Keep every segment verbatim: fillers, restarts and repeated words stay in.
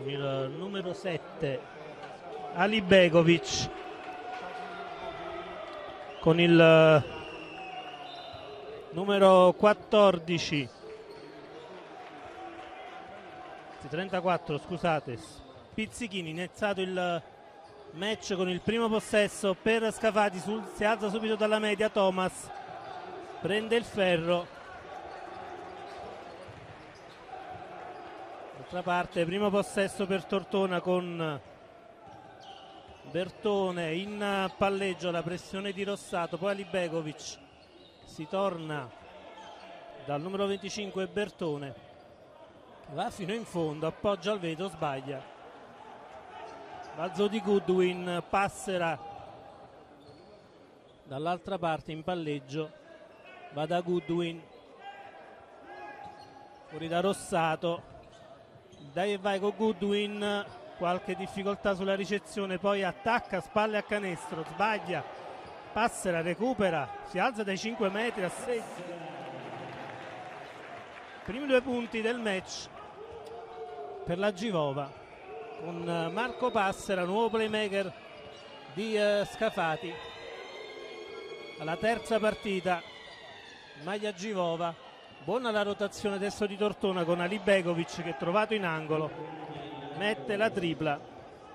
il numero sette Alibegovic con il numero quattordici trentaquattro, scusate, Pizzichini. Iniziato il match con il primo possesso per Scafati, sul, si alza subito dalla media Thomas, prende il ferro. D'altra parte primo possesso per Tortona con Bertone in palleggio, la pressione di Rossato, poi Alibegovic, si torna dal numero venticinque Bertone, va fino in fondo, appoggia al vetro, sbaglia. Balzo di Goodwin, Passera dall'altra parte in palleggio, va da Goodwin, fuori da Rossato, dai e vai con Goodwin, qualche difficoltà sulla ricezione, poi attacca, spalle a canestro, sbaglia. Passera, recupera, si alza dai cinque metri a sei. Primi due punti del match per la Givova, con Marco Passera, nuovo playmaker di uh, Scafati. Alla terza partita, maglia Givova. Buona la rotazione adesso di Tortona con Alibegovic che, trovato in angolo, mette la tripla.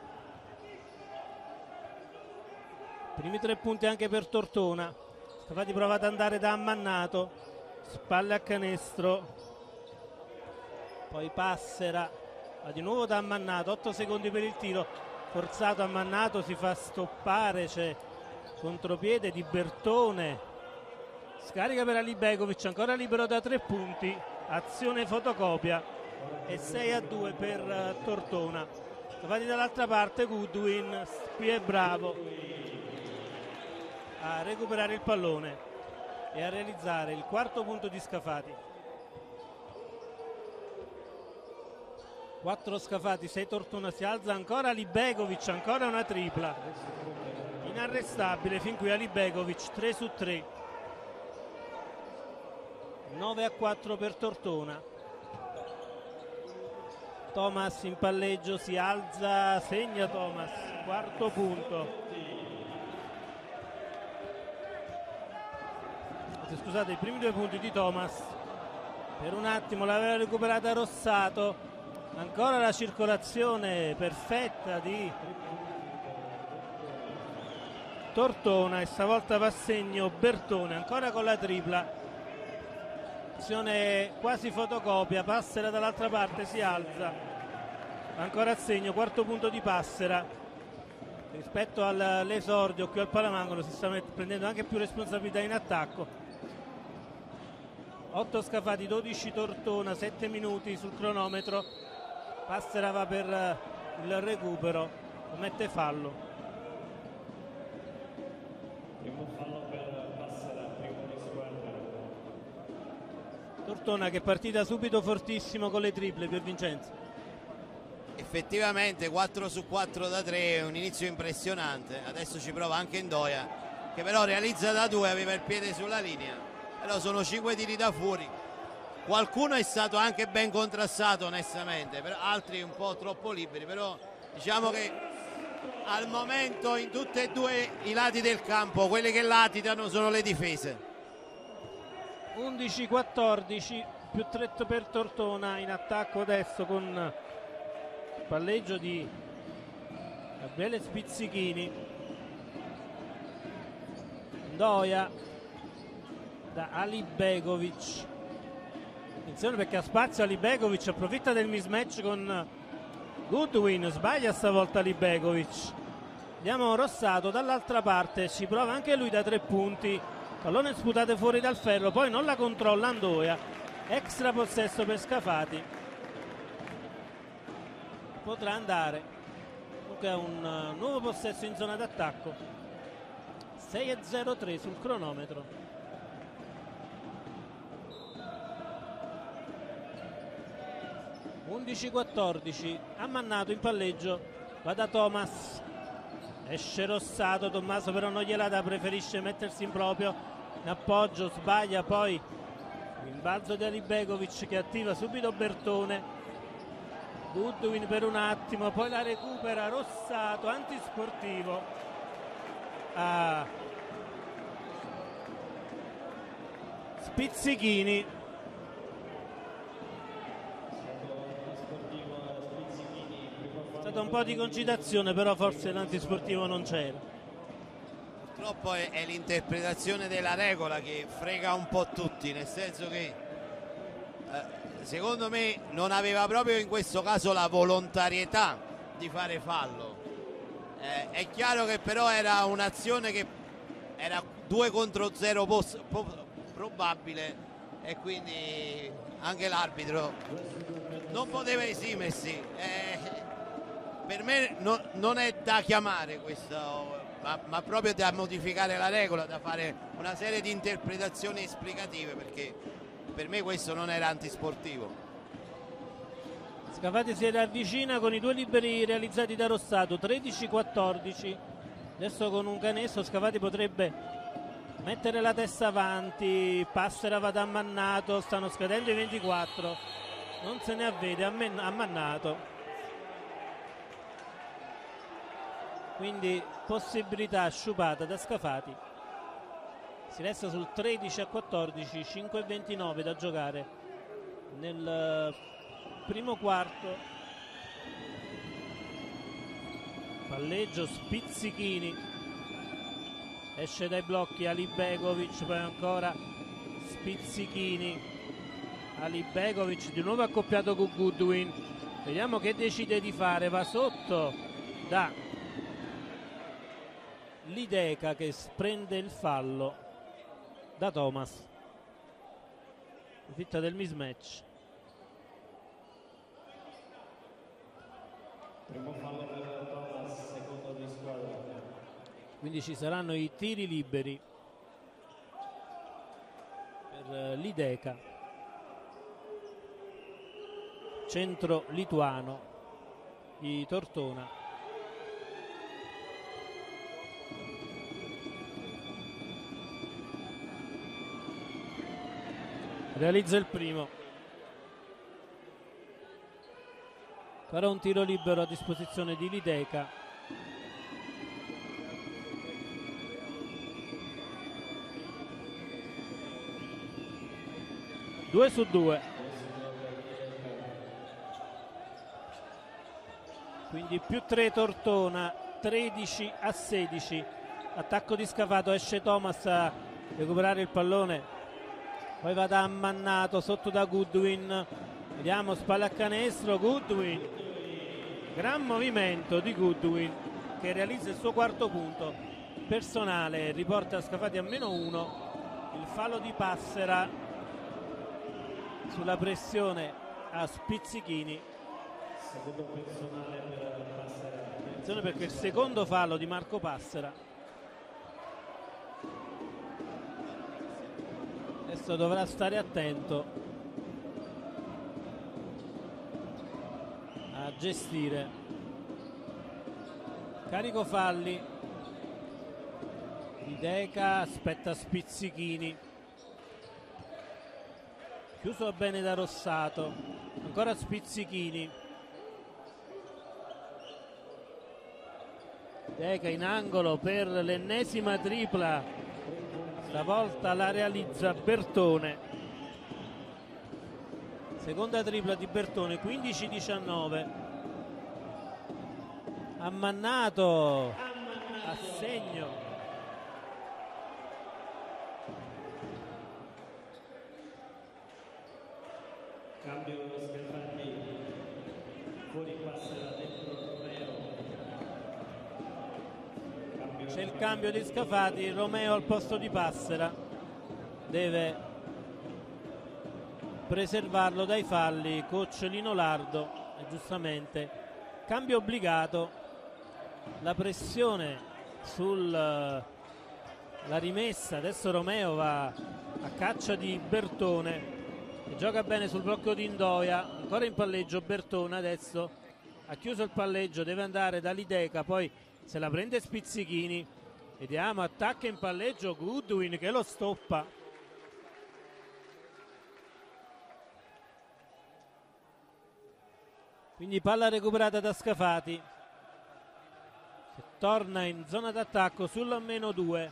Primi tre punti anche per Tortona. Scafati prova ad andare da Ammannato, spalle a canestro, poi Passera, va di nuovo da Ammannato, otto secondi per il tiro, forzato Ammannato, si fa stoppare, c'è contropiede di Bertone, scarica per Alibegovic, ancora libero da tre punti, azione fotocopia e sei a due per uh, Tortona. Scafati dall'altra parte, Goodwin qui è bravo a recuperare il pallone e a realizzare il quarto punto di Scafati. quattro Scafati, sei Tortona, si alza ancora Alibegovic, ancora una tripla inarrestabile fin qui Alibegovic, tre su tre, nove a quattro per Tortona. Thomas in palleggio, si alza, segna Thomas, quarto punto. Scusate, i primi due punti di Thomas, per un attimo l'aveva recuperata Rossato, ancora la circolazione perfetta di Tortona e stavolta va a segno Bertone, ancora con la tripla, azione quasi fotocopia. Passera dall'altra parte, si alza, ancora a segno, quarto punto di Passera. Rispetto all'esordio qui al Palamangolo si sta prendendo anche più responsabilità in attacco. otto Scafati, dodici Tortona, sette minuti sul cronometro. Passera va per il recupero, commette fallo. Primo fallo per Passera, primo di squadra. Tortona che è partita subito fortissimo con le triple, Pier Vincenzo. Effettivamente quattro su quattro da tre è un inizio impressionante. Adesso ci prova anche Ndoia, che però realizza da due, aveva il piede sulla linea. Però sono cinque tiri da fuori, qualcuno è stato anche ben contrastato onestamente, per altri un po' troppo liberi, però diciamo che al momento in tutti e due i lati del campo quelli che latitano sono le difese. undici quattordici, più tre per Tortona, in attacco adesso con il palleggio di Gabriele Spizzichini. Ndoia da Alibegovic, attenzione perché ha spazio Alibegovic, approfitta del mismatch con Goodwin, sbaglia stavolta Alibegovic. Andiamo Rossato dall'altra parte, ci prova anche lui da tre punti, pallone sputato fuori dal ferro, poi non la controlla Ndoia, extra possesso per Scafati, potrà andare comunque a un nuovo possesso in zona d'attacco. Sei a zero tre sul cronometro. undici quattordici, Ammannato in palleggio, va da Thomas, esce Rossato, Tommaso però non gliela dà, preferisce mettersi in proprio, in appoggio, sbaglia, poi rimbalzo di Alibegovic che attiva subito Bertone, Goodwin per un attimo, poi la recupera Rossato, antisportivo a Spizzichini. È stato un po' di concitazione, però forse l'antisportivo non c'era. Purtroppo è, è l'interpretazione della regola che frega un po' tutti, nel senso che eh, secondo me non aveva proprio in questo caso la volontarietà di fare fallo. Eh, è chiaro che però era un'azione che era due contro zero poss- po- probabile, e quindi anche l'arbitro non poteva esimersi. Eh, per me no, non è da chiamare questo, ma, ma proprio da modificare la regola, da fare una serie di interpretazioni esplicative, perché per me questo non era antisportivo. Scafati si riavvicina con i due liberi realizzati da Rossato, tredici quattordici. Adesso con un canestro Scafati potrebbe mettere la testa avanti. Passera va da Ammannato, stanno scadendo i ventiquattro, non se ne avvede Ammannato, quindi possibilità sciupata da Scafati. Si resta sul tredici a quattordici, cinque e ventinove da giocare nel primo quarto. Palleggio Spizzichini, esce dai blocchi Alibegovic, poi ancora Spizzichini, Alibegovic di nuovo accoppiato con Goodwin. Vediamo che decide di fare, va sotto da Lideca che prende il fallo da Thomas, fitta del mismatch. Primo fallo per Thomas, secondo di squadra. Quindi ci saranno i tiri liberi per Lideca, centro lituano di Tortona. Realizza il primo. Farà un tiro libero a disposizione di Lideca. Due su due. Quindi più tre Tortona, tredici a sedici. Attacco di Scafato, esce Thomas a recuperare il pallone. Poi va da Ammannato, sotto da Goodwin. Vediamo, spalla a canestro, Goodwin. Gran movimento di Goodwin che realizza il suo quarto punto personale, riporta Scafati a meno uno. Il fallo di Passera sulla pressione a Spizzichini. Secondo personale per Passera. Attenzione perché il secondo fallo di Marco Passera. Adesso dovrà stare attento a gestire. Carico falli. Lideca aspetta Spizzichini. Chiuso bene da Rossato. Ancora Spizzichini. Lideca in angolo per l'ennesima tripla. Stavolta la realizza Bertone. Seconda tripla di Bertone, quindici diciannove. Ammannato a segno. Cambio Scafati. Fuori Passera, dentro Romeo. C'è il cambio di Scafati, Romeo al posto di Passera. Deve preservarlo dai falli coach Lino Lardo, e giustamente cambio obbligato. La pressione sulla rimessa, adesso Romeo va a caccia di Bertone e gioca bene sul blocco di Indoia. Ancora in palleggio Bertone, adesso ha chiuso il palleggio, deve andare da Lideca, poi se la prende Spizzichini. Vediamo, attacca in palleggio Goodwin che lo stoppa. Quindi palla recuperata da Scafati, che torna in zona d'attacco sul meno due.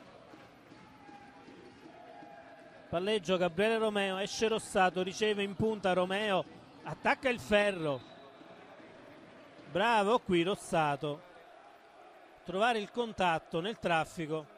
Palleggio Gabriele Romeo, esce Rossato, riceve in punta Romeo, attacca il ferro. Bravo qui Rossato, trovare il contatto nel traffico.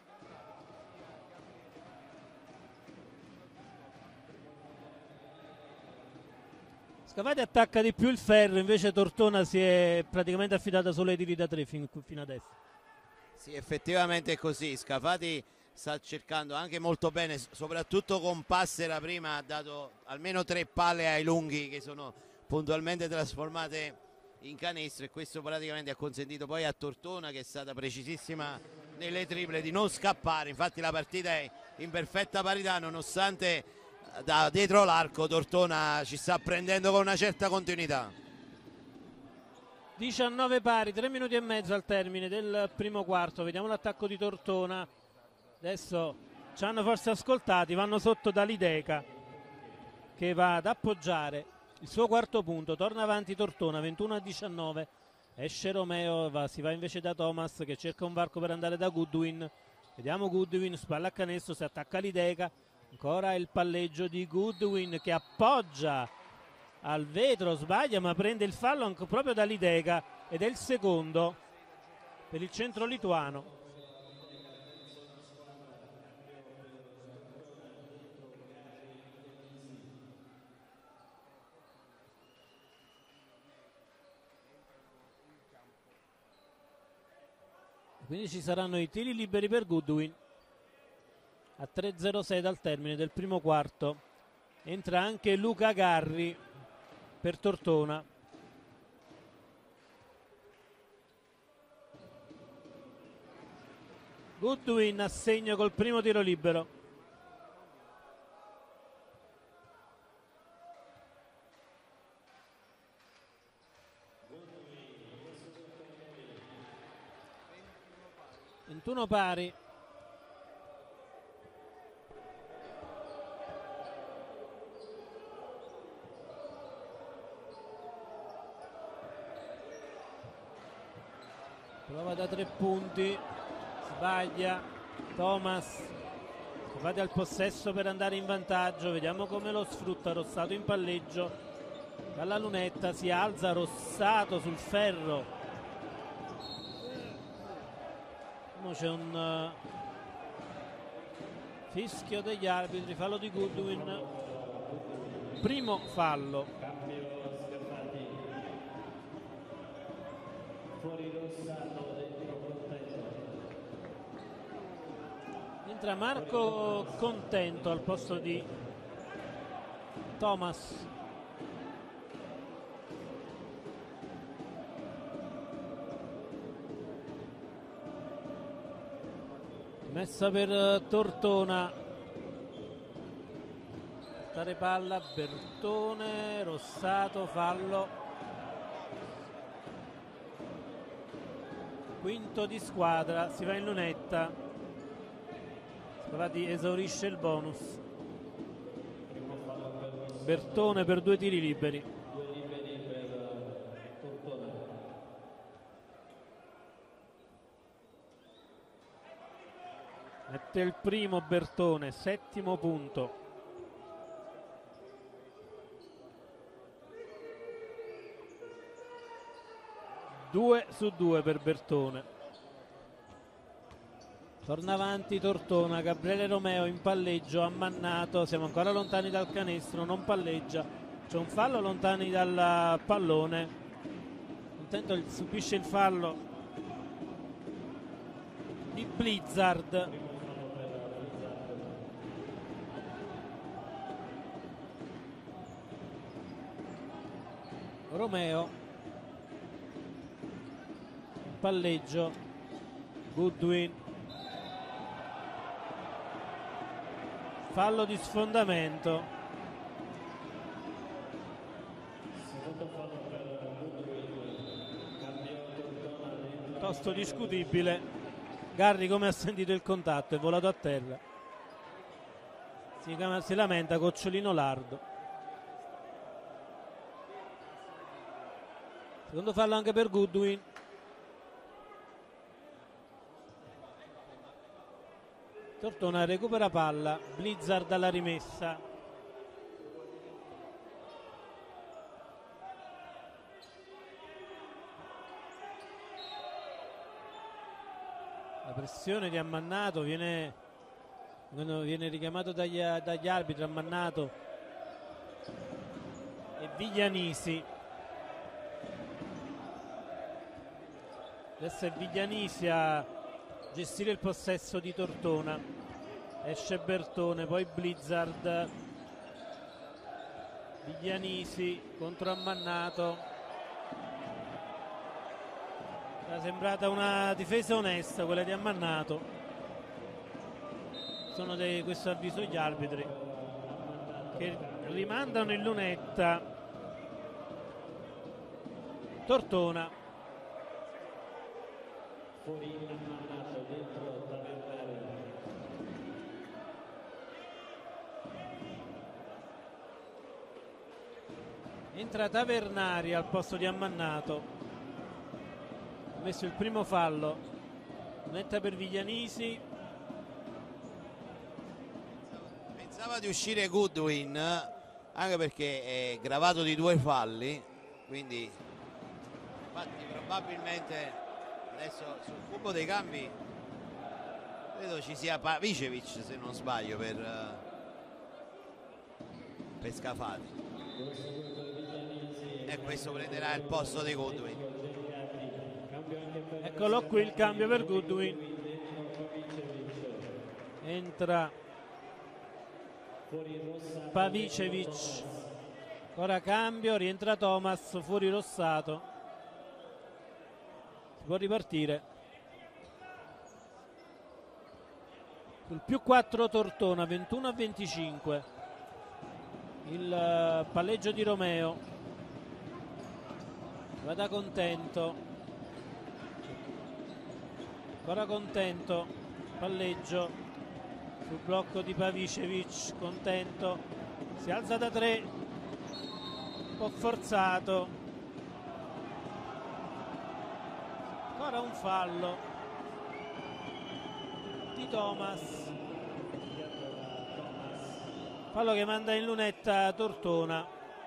Scafati attacca di più il ferro, invece Tortona si è praticamente affidata solo ai tiri da tre fin, fino adesso. Sì, effettivamente è così. Scafati sta cercando anche molto bene, soprattutto con Passera. Prima ha dato almeno tre palle ai lunghi che sono puntualmente trasformate in canestro, e questo praticamente ha consentito poi a Tortona, che è stata precisissima nelle triple, di non scappare. Infatti la partita è in perfetta parità, nonostante da dietro l'arco Tortona ci sta prendendo con una certa continuità. diciannove pari, tre minuti e mezzo al termine del primo quarto. Vediamo l'attacco di Tortona. Adesso ci hanno forse ascoltati, vanno sotto da Lideca, che va ad appoggiare il suo quarto punto. Torna avanti Tortona, ventuno a diciannove. Esce Romeo, va, si va invece da Thomas, che cerca un varco per andare da Goodwin. Vediamo Goodwin, spalla a canestro, si attacca Lideca. Ancora il palleggio di Goodwin, che appoggia al vetro, sbaglia ma prende il fallo anche proprio da Lideca, ed è il secondo per il centro lituano. Quindi ci saranno i tiri liberi per Goodwin. A tre zero sei dal termine del primo quarto. Entra anche Luca Garri per Tortona. Goodwin a segno col primo tiro libero. ventuno pari. Prova da tre punti, sbaglia Thomas. Scafati al possesso per andare in vantaggio, vediamo come lo sfrutta Rossato in palleggio. Dalla lunetta si alza Rossato sul ferro. C'è un uh, fischio degli arbitri, fallo di Goodwin, primo fallo. Entra Marco Contento al posto di Thomas. Messa per Tortona. Portare palla, Bertone, Rossato, fallo. Quinto di squadra, si va in lunetta. Scafati esaurisce il bonus. Bertone per due tiri liberi. Mette il primo Bertone, settimo punto. Due su due per Bertone. Torna avanti Tortona, Gabriele Romeo in palleggio, ammannato, siamo ancora lontani dal canestro, non palleggia, c'è un fallo lontani dal pallone. Intanto subisce il fallo di Blizzard. Romeo, palleggio, Goodwin, fallo di sfondamento. Piuttosto discutibile. Garri, come ha sentito il contatto, è volato a terra. Si, si lamenta Cocciolino Lardo. Secondo fallo anche per Goodwin. Tortona recupera palla, Blizzard alla rimessa. La pressione di Ammannato viene, viene richiamato dagli, dagli arbitri. Ammannato e Viglianisi. Adesso è Viglianisi a gestire il possesso di Tortona. Esce Bertone, poi Blizzard, Viglianisi contro Ammannato. È sembrata una difesa onesta quella di Ammannato. Sono dei, questo avviso gli arbitri che rimandano in lunetta Tortona. Fuori Ammannato, dentro Tavernari. Entra Tavernari al posto di Ammannato. Ha messo il primo fallo. Netta per Viglianisi. Pensava di uscire Goodwin, anche perché è gravato di due falli, quindi infatti probabilmente adesso sul cubo dei cambi credo ci sia Pavicevic, se non sbaglio, per, per Scafati, e questo prenderà il posto di Goodwin. Eccolo qui il cambio per Goodwin. Entra Pavicevic. Ora cambio, rientra Thomas, fuori Rossato. Si può ripartire. Sul più quattro Tortona, ventuno a venticinque. Il palleggio di Romeo. Vada Contento. Ancora Contento, palleggio sul blocco di Pavicevic. Contento si alza da tre, un po' forzato, ancora un fallo di Thomas, fallo che manda in lunetta Tortona.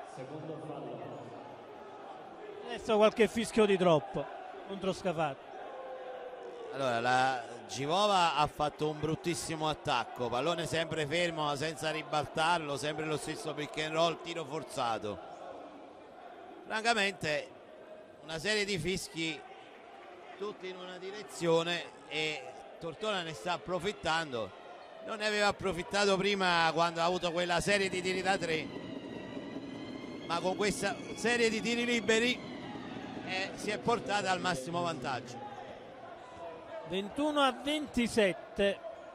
Adesso qualche fischio di troppo contro Scafati. Allora, la Givova ha fatto un bruttissimo attacco, pallone sempre fermo senza ribaltarlo, sempre lo stesso pick and roll, tiro forzato. Francamente una serie di fischi tutti in una direzione e Tortona ne sta approfittando. Non ne aveva approfittato prima quando ha avuto quella serie di tiri da tre, ma con questa serie di tiri liberi eh, si è portata al massimo vantaggio. ventuno a ventisette,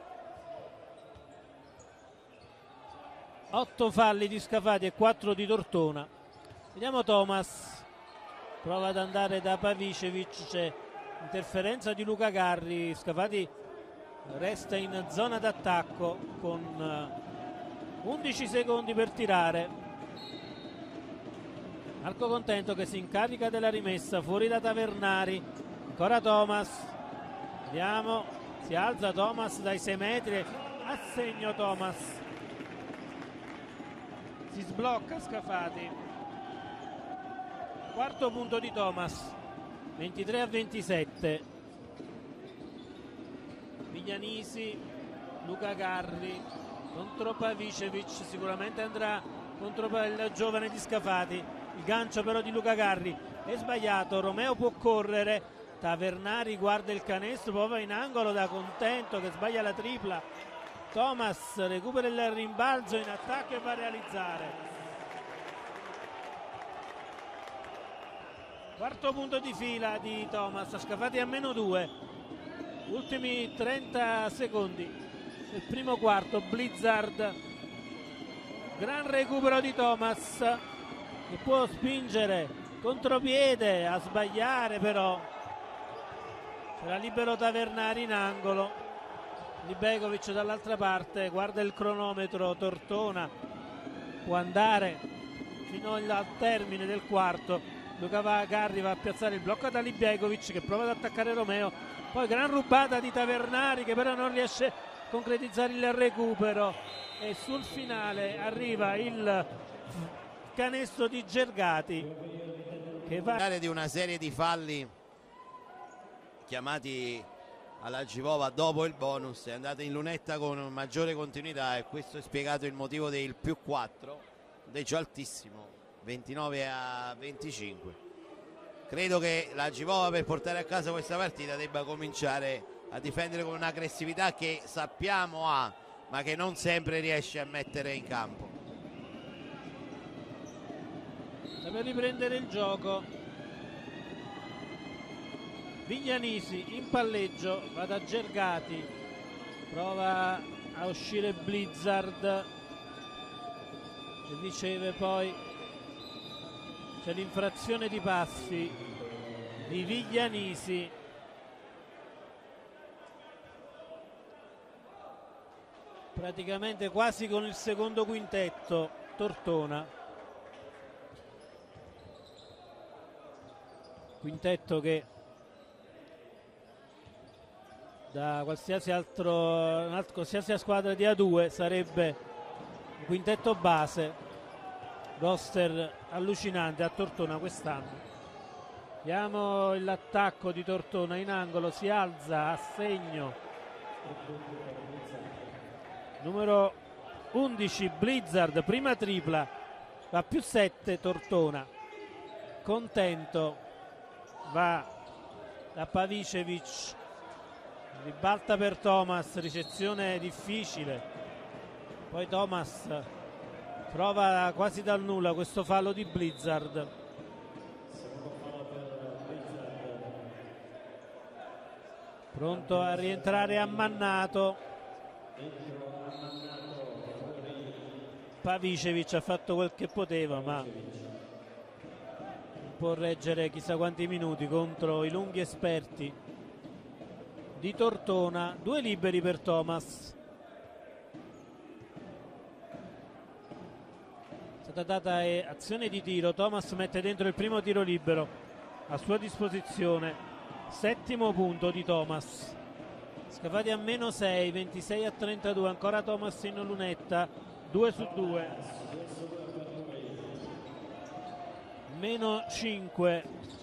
otto falli di Scafati e quattro di Tortona. Vediamo Thomas, prova ad andare da Pavicevic, c'è interferenza di Luca Garri. Scafati resta in zona d'attacco con undici secondi per tirare. Marco Contento che si incarica della rimessa, fuori da Tavernari, ancora Thomas. Vediamo, si alza Thomas dai sei metri, a segno Thomas, si sblocca Scafati. Quarto punto di Thomas, ventitré a ventisette. Viglianisi, Luca Garri contro Pavicevic, sicuramente andrà contro il giovane di Scafati. Il gancio però di Luca Garri è sbagliato, Romeo può correre. Tavernari guarda il canestro, poi va in angolo da Contento che sbaglia la tripla. Thomas recupera il rimbalzo in attacco e va a realizzare. Quarto punto di fila di Thomas, Scafati a meno due. Ultimi trenta secondi del primo quarto. Blizzard, gran recupero di Thomas che può spingere contropiede, a sbagliare però. C'era libero Tavernari in angolo, Libegovic dall'altra parte, guarda il cronometro. Tortona può andare fino al termine del quarto Luca Garri va a piazzare il blocco da Libjekovic che prova ad attaccare Romeo, poi gran rubata di Tavernari che però non riesce a concretizzare il recupero, e sul finale arriva il canestro di Gergati che va di una serie di falli chiamati alla Givova dopo il bonus. È andata in lunetta con maggiore continuità, e questo è spiegato il motivo del più quattro, punteggio altissimo, ventinove a venticinque. Credo che la Givova, per portare a casa questa partita, debba cominciare a difendere con un'aggressività che sappiamo ha, ma che non sempre riesce a mettere in campo. Per riprendere il gioco Viglianisi in palleggio, va da Gergati, prova a uscire Blizzard e riceve, poi c'è l'infrazione di passi di Viglianisi. Praticamente quasi con il secondo quintetto Tortona, quintetto che da qualsiasi altro qualsiasi squadra di A due sarebbe un quintetto base, roster allucinante a Tortona quest'anno. Vediamo l'attacco di Tortona in angolo, si alza a segno numero undici Blizzard, prima tripla, va più sette Tortona, Contento va da Pavicevic, ribalta per Thomas, ricezione difficile, poi Thomas trova quasi dal nulla questo fallo di Blizzard. Pronto a rientrare Ammannato, Pavicevic ha fatto quel che poteva, ma non può reggere chissà quanti minuti contro i lunghi esperti di Tortona. Due liberi per Thomas, è stata data eh, azione di tiro. Thomas mette dentro il primo tiro libero a sua disposizione, settimo punto di Thomas. Scafati a meno sei, ventisei a trentadue, ancora Thomas in lunetta, due su due, meno cinque,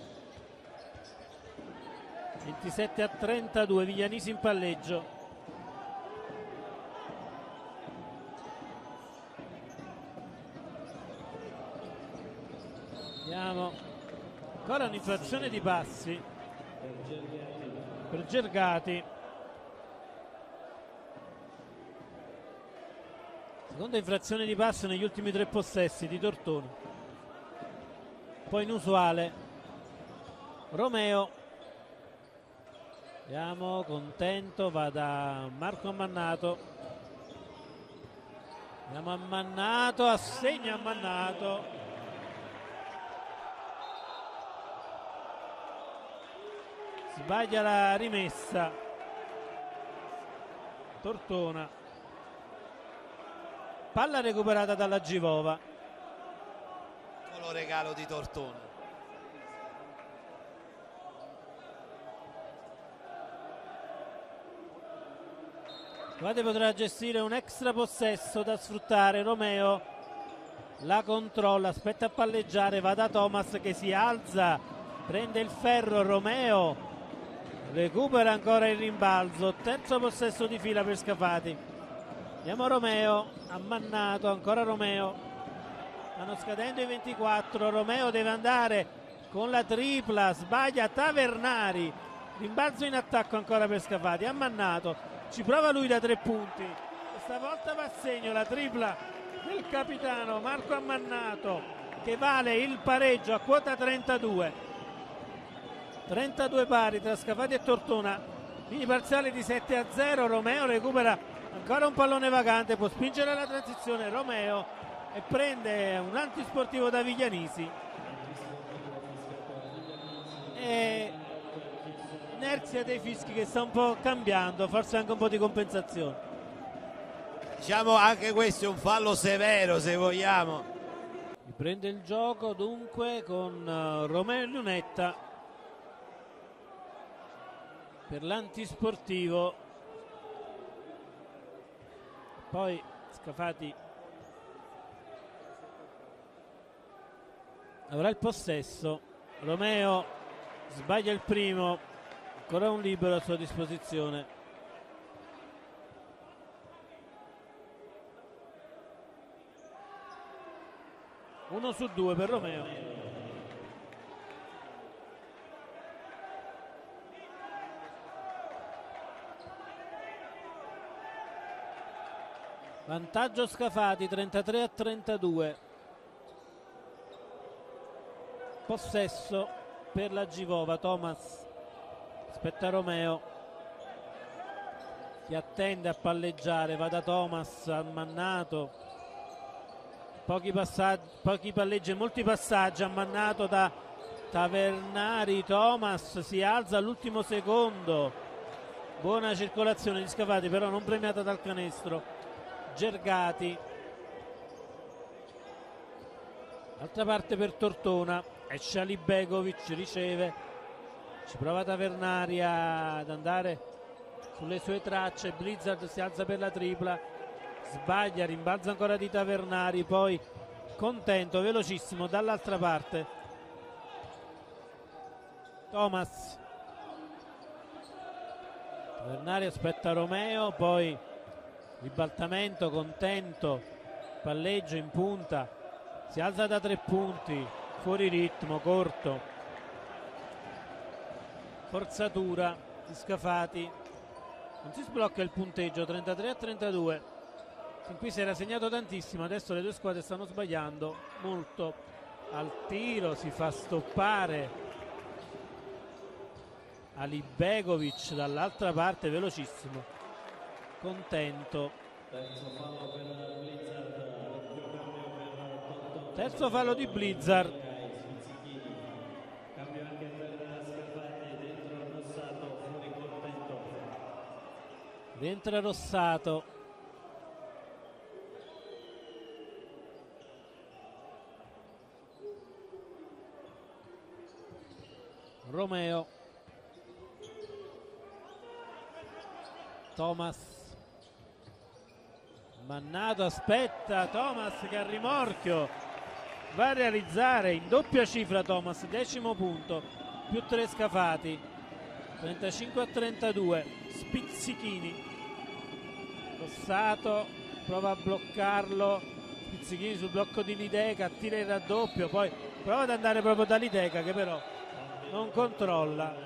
ventisette a trentadue, Viglianisi in palleggio. Vediamo, ancora un'infrazione di passi per Gergati, seconda infrazione di passi negli ultimi tre possessi di Tortona, un po' inusuale. Romeo, vediamo, Contento va da Marco Ammannato, vediamo Ammannato, assegna Ammannato, sbaglia la rimessa Tortona, palla recuperata dalla Givova. Piccolo regalo di Tortona. Scafati potrà gestire un extra possesso da sfruttare. Romeo la controlla, aspetta a palleggiare, va da Thomas che si alza, prende il ferro. Romeo recupera ancora il rimbalzo, terzo possesso di fila per Scafati. Andiamo Romeo, Ammannato, ancora Romeo, stanno scadendo i ventiquattro, Romeo deve andare con la tripla, sbaglia Tavernari, rimbalzo in attacco ancora per Scafati. Ammannato, ci prova lui da tre punti, questa volta va a segno la tripla del capitano Marco Ammannato che vale il pareggio a quota trentadue, trentadue pari tra Scafati e Tortona, mini parziale di sette a zero. Romeo recupera ancora un pallone vacante, può spingere la transizione Romeo e prende un antisportivo da Viglianisi, e inerzia dei fischi che sta un po' cambiando, forse anche un po' di compensazione. Diciamo anche questo è un fallo severo, se vogliamo. Il Riprende il gioco dunque con uh, Romeo Lunetta per l'antisportivo. Poi Scafati avrà il possesso. Romeo sbaglia il primo, ancora un libero a sua disposizione. Uno su due per Romeo. Vantaggio Scafati, trentatré a trentadue. Possesso per la Givova. Thomas aspetta Romeo, che attende a palleggiare, va da Thomas, Ammannato. Pochi passaggi, pochi palleggi e molti passaggi. Ammannato da Tavernari. Thomas si alza all'ultimo secondo. Buona circolazione di Scafati, però non premiata dal canestro. Gergati, altra parte per Tortona. Esce Alibegovic, riceve, ci prova Tavernari ad andare sulle sue tracce. Blizzard si alza per la tripla, sbaglia, rimbalza ancora di Tavernari, poi Contento velocissimo dall'altra parte. Thomas, Tavernari aspetta Romeo, poi ribaltamento, Contento, palleggio in punta, si alza da tre punti, fuori ritmo, corto, forzatura di Scafati, non si sblocca il punteggio, trentatré a trentadue. Fin qui si era segnato tantissimo, adesso le due squadre stanno sbagliando molto. Al tiro si fa stoppare Alibegovic dall'altra parte, velocissimo. Contento. Terzo fallo di Blizzard. Rientra Rossato. Romeo. Thomas. Mannato aspetta Thomas, che a rimorchio va a realizzare in doppia cifra Thomas, decimo punto, più tre Scafati, trentacinque a trentadue. Spizzichini, Rossato prova a bloccarlo, Spizzichini sul blocco di Lideca, tira il raddoppio, poi prova ad andare proprio da Lideca, che però non controlla.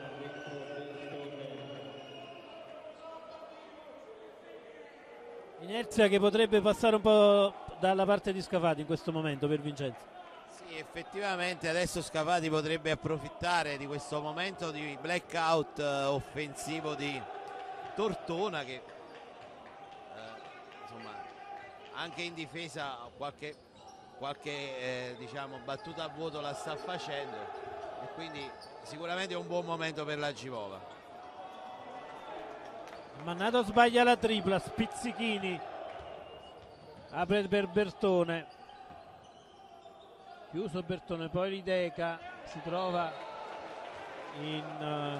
Inerzia che potrebbe passare un po' dalla parte di Scafati in questo momento per Vincenzo. Sì, effettivamente adesso Scafati potrebbe approfittare di questo momento di blackout eh, offensivo di Tortona, che eh, insomma anche in difesa qualche, qualche eh, diciamo, battuta a vuoto la sta facendo, e quindi sicuramente è un buon momento per la Givova. Mannato sbaglia la tripla, Spizzichini apre per Bertone, chiuso Bertone, poi Lideca si trova in, uh,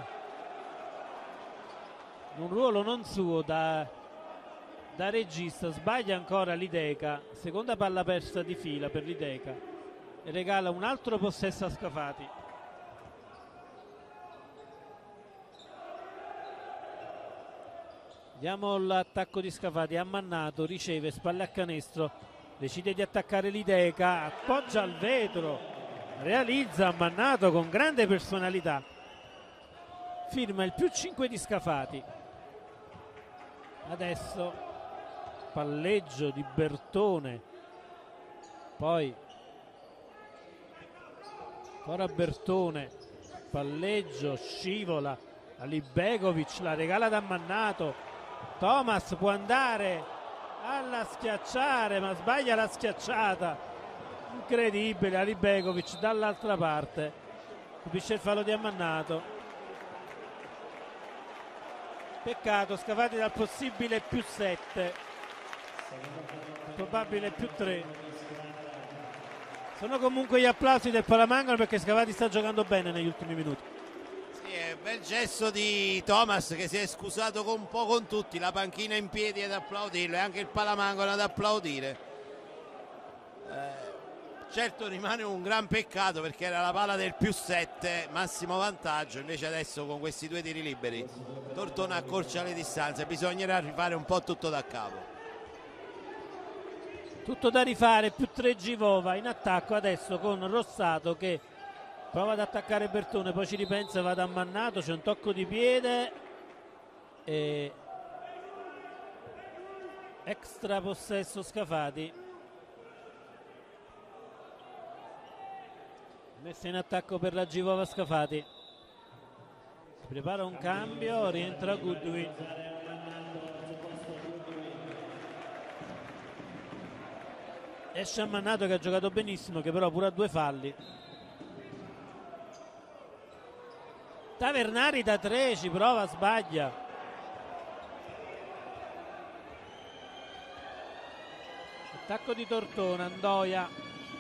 in un ruolo non suo da, da regista, sbaglia ancora Lideca, seconda palla persa di fila per Lideca e regala un altro possesso a Scafati. Vediamo l'attacco di Scafati. Ammannato, riceve, spalle a canestro, decide di attaccare Lideca, appoggia al vetro, realizza Ammannato con grande personalità, firma il più cinque di Scafati. Adesso palleggio di Bertone, poi ancora Bertone, palleggio, scivola Alibegovic, la regala ad Ammannato. Thomas può andare alla schiacciare, ma sbaglia la schiacciata, incredibile. Alibegovic dall'altra parte subisce il fallo di Ammannato. Peccato, Scafati dal possibile più sette, probabile più tre. Sono comunque gli applausi del Palamangolo perché Scafati sta giocando bene negli ultimi minuti. Sì, è un bel gesto di Thomas che si è scusato con un po' con tutti, la panchina in piedi ad applaudirlo e anche il Palamangolo ad applaudire. Eh, certo rimane un gran peccato perché era la palla del più sette, massimo vantaggio, invece adesso con questi due tiri liberi Tortona accorcia le distanze, bisognerà rifare un po' tutto da capo. Tutto da rifare, più tre Givova in attacco adesso con Rossato che prova ad attaccare Bertone, poi ci ripensa, va da Mannato, c'è un tocco di piede e extra possesso Scafati. Messa in attacco per la Givova Scafati. Si prepara un cambio, rientra Goodwin. Esce Mannato che ha giocato benissimo, che però pure ha due falli. Tavernari da tre, ci prova, sbaglia. Attacco di Tortona, Andoia.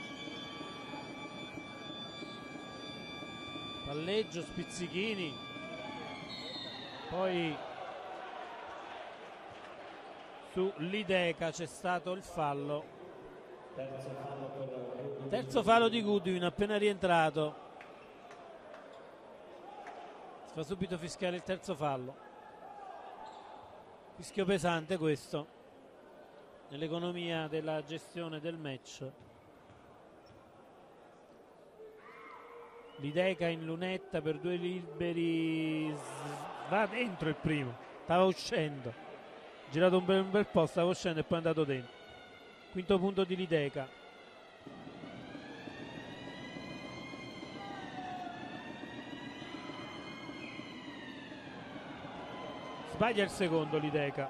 Palleggio, Spizzichini. Poi su Lideca c'è stato il fallo. Terzo fallo di Goodwin appena rientrato. Si fa subito fischiare il terzo fallo. Fischio pesante questo nell'economia della gestione del match. Lideca in lunetta per due liberi, va dentro il primo, stava uscendo, girato un bel, un bel po', stava uscendo e poi è andato dentro. Quinto punto di Lideca. Sbaglia il secondo Lideca.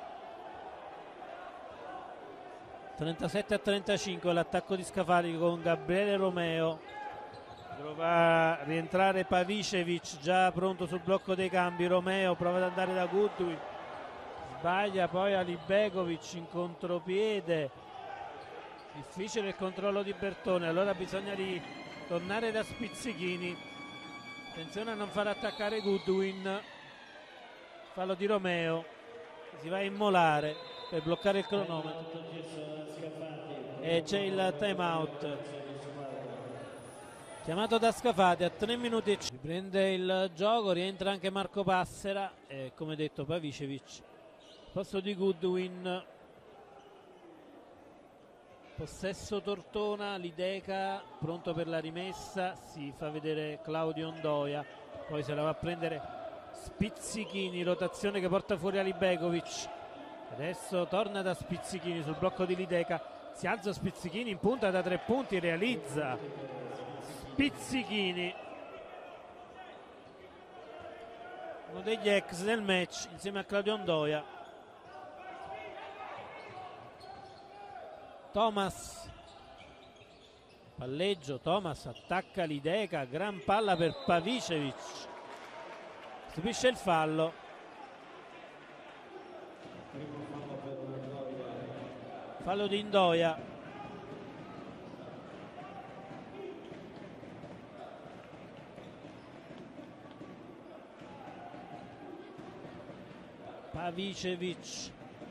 trentasette a trentacinque l'attacco di Scafati con Gabriele Romeo. Prova a rientrare Pavicevic, già pronto sul blocco dei cambi. Romeo prova ad andare da Goodwin, sbaglia, poi Alibegovic in contropiede. Difficile il controllo di Bertone, allora bisogna tornare da Spizzichini. Attenzione a non far attaccare Goodwin. Fallo di Romeo, si va a immolare per bloccare il cronometro e c'è il time out chiamato da Scafati a tre minuti e cinque. Riprende il gioco, rientra anche Marco Passera e come detto Pavicevic. Posto di Goodwin. Possesso Tortona, Lideca pronto per la rimessa, si fa vedere Claudio Ondoia, poi se la va a prendere Spizzichini, rotazione che porta fuori Alibegovic. Adesso torna da Spizzichini sul blocco di Lideca, si alza Spizzichini in punta da tre punti, realizza Spizzichini, uno degli ex del match insieme a Claudio Ondoia. Thomas, palleggio, Thomas attacca Lideca, gran palla per Pavicevic, subisce il fallo. Fallo di Indoia. Pavicevic.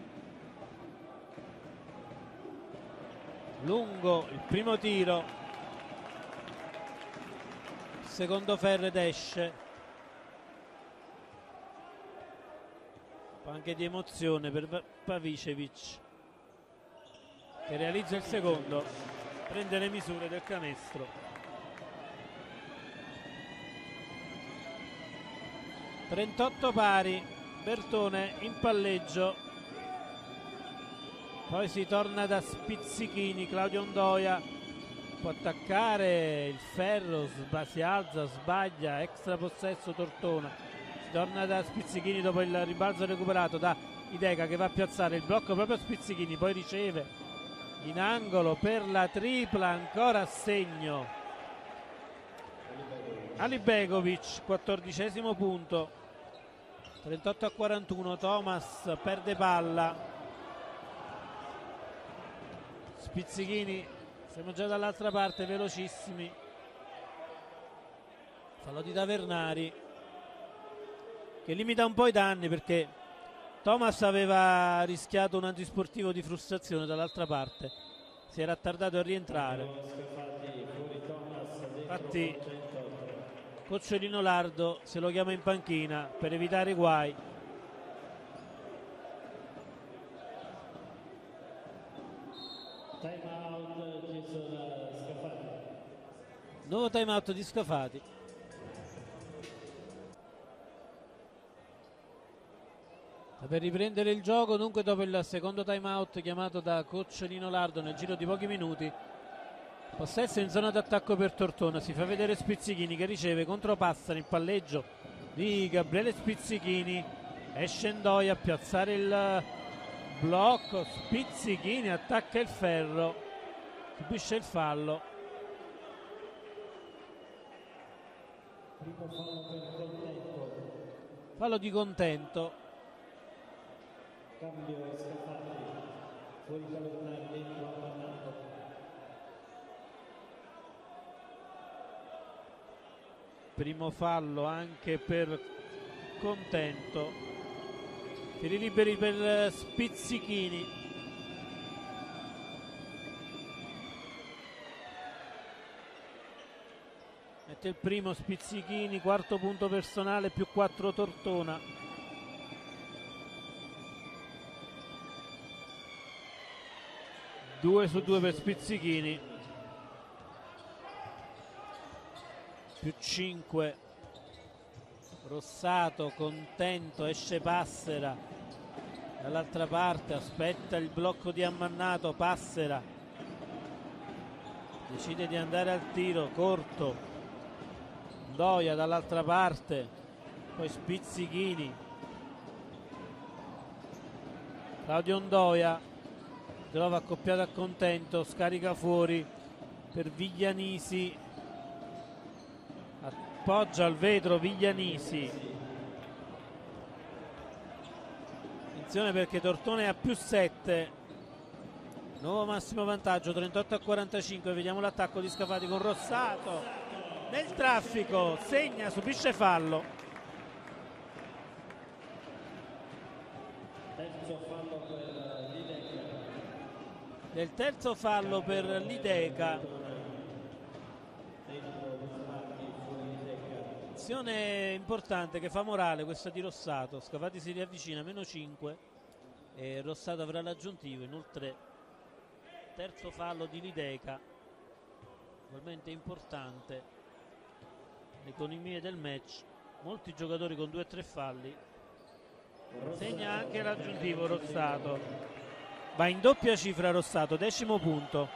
Lungo il primo tiro, secondo ferro ed esce, anche di emozione per Pavicevic che realizza il secondo, prende le misure del canestro. trentotto pari, Bertone in palleggio. Poi si torna da Spizzichini, Claudio Ondoia può attaccare il ferro, si alza, sbaglia, extra possesso Tortona. Si torna da Spizzichini dopo il ribalzo recuperato da Lideca che va a piazzare il blocco proprio a Spizzichini, poi riceve in angolo per la tripla, ancora a segno Alibegovic, quattordicesimo punto, trentotto a quarantuno. Thomas perde palla, Spizzichini Siamo già dall'altra parte, velocissimi. Fallo di Tavernari che limita un po' i danni, perché Thomas aveva rischiato un antisportivo di frustrazione dall'altra parte, si era attardato a rientrare. Infatti Cocciolino Lardo se lo chiama in panchina per evitare guai. Time out chiesto da Scafati. Nuovo time out di Scafati. Per riprendere il gioco, dunque, dopo il secondo time out chiamato da Cocciolino Lardo nel giro di pochi minuti, possesso in zona d'attacco per Tortona. Si fa vedere Spizzichini che riceve, contropassano il palleggio di Gabriele Spizzichini, esce Ndoia a piazzare il blocco, Spizzichini attacca il ferro, subisce il fallo. Primo fallo per Contento. Fallo di Contento. Cambio Scafati. Fuori Tavernari, dentro Ammannato. Primo fallo anche per Contento. Tiri liberi per Spizzichini. Mette il primo Spizzichini, quarto punto personale, più quattro Tortona. due su due per Spizzichini, più cinque Rossato. Contento, esce Passera dall'altra parte, aspetta il blocco di Ammannato. Passera decide di andare al tiro corto, Ndoia dall'altra parte, poi Spizzichini, Claudio Ndoia trova accoppiato a Contento, scarica fuori per Viglianisi, appoggia al vetro Viglianisi. Attenzione perché Tortona è a più sette, nuovo massimo vantaggio, trentotto a quarantacinque. Vediamo l'attacco di Scafati con Rossato nel traffico, segna, subisce fallo. Terzo fallo per Lideca. Del terzo fallo per Lideca. Azione importante che fa morale questa di Rossato. Scafati si riavvicina, meno cinque e Rossato avrà l'aggiuntivo. Inoltre terzo fallo di Lideca, ugualmente importante. Le economie del match, molti giocatori con due o tre falli. Segna anche l'aggiuntivo Rossato. Va in doppia cifra Rossato, decimo punto.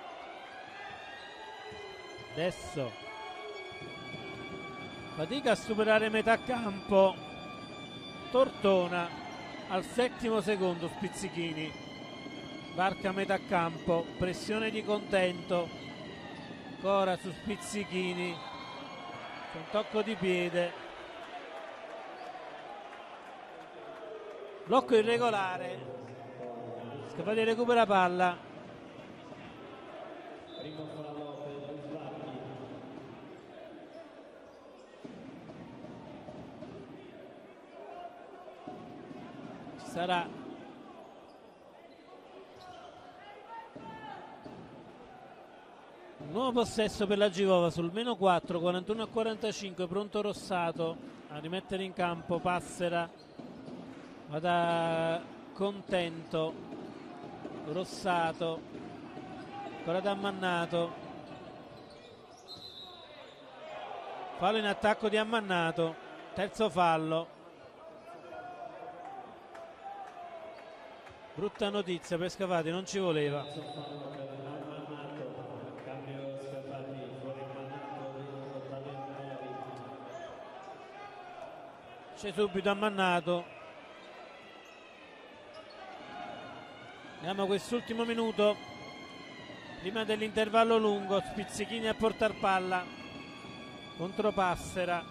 Adesso fatica a superare metà campo Tortona, al settimo secondo Spizzichini varca metà campo, pressione di Contento ancora su Spizzichini, un tocco di piede, blocco irregolare. Scafati recupera palla. Primo fallo per Sbacchi. Ci sarà un nuovo possesso per la Givova sul meno quattro, quarantuno a quarantacinque. Pronto Rossato a rimettere in campo Passera, va da Contento, Rossato ancora da Ammannato, fallo in attacco di Ammannato, terzo fallo. Brutta notizia per Scafati, non ci voleva. Terzo fallo per Ammannato. Cambio Scafati. Fuori Ammannato, dentro Tavernari. C'è subito Ammannato. Andiamo a quest'ultimo minuto prima dell'intervallo lungo. Spizzichini a portar palla contro Passera,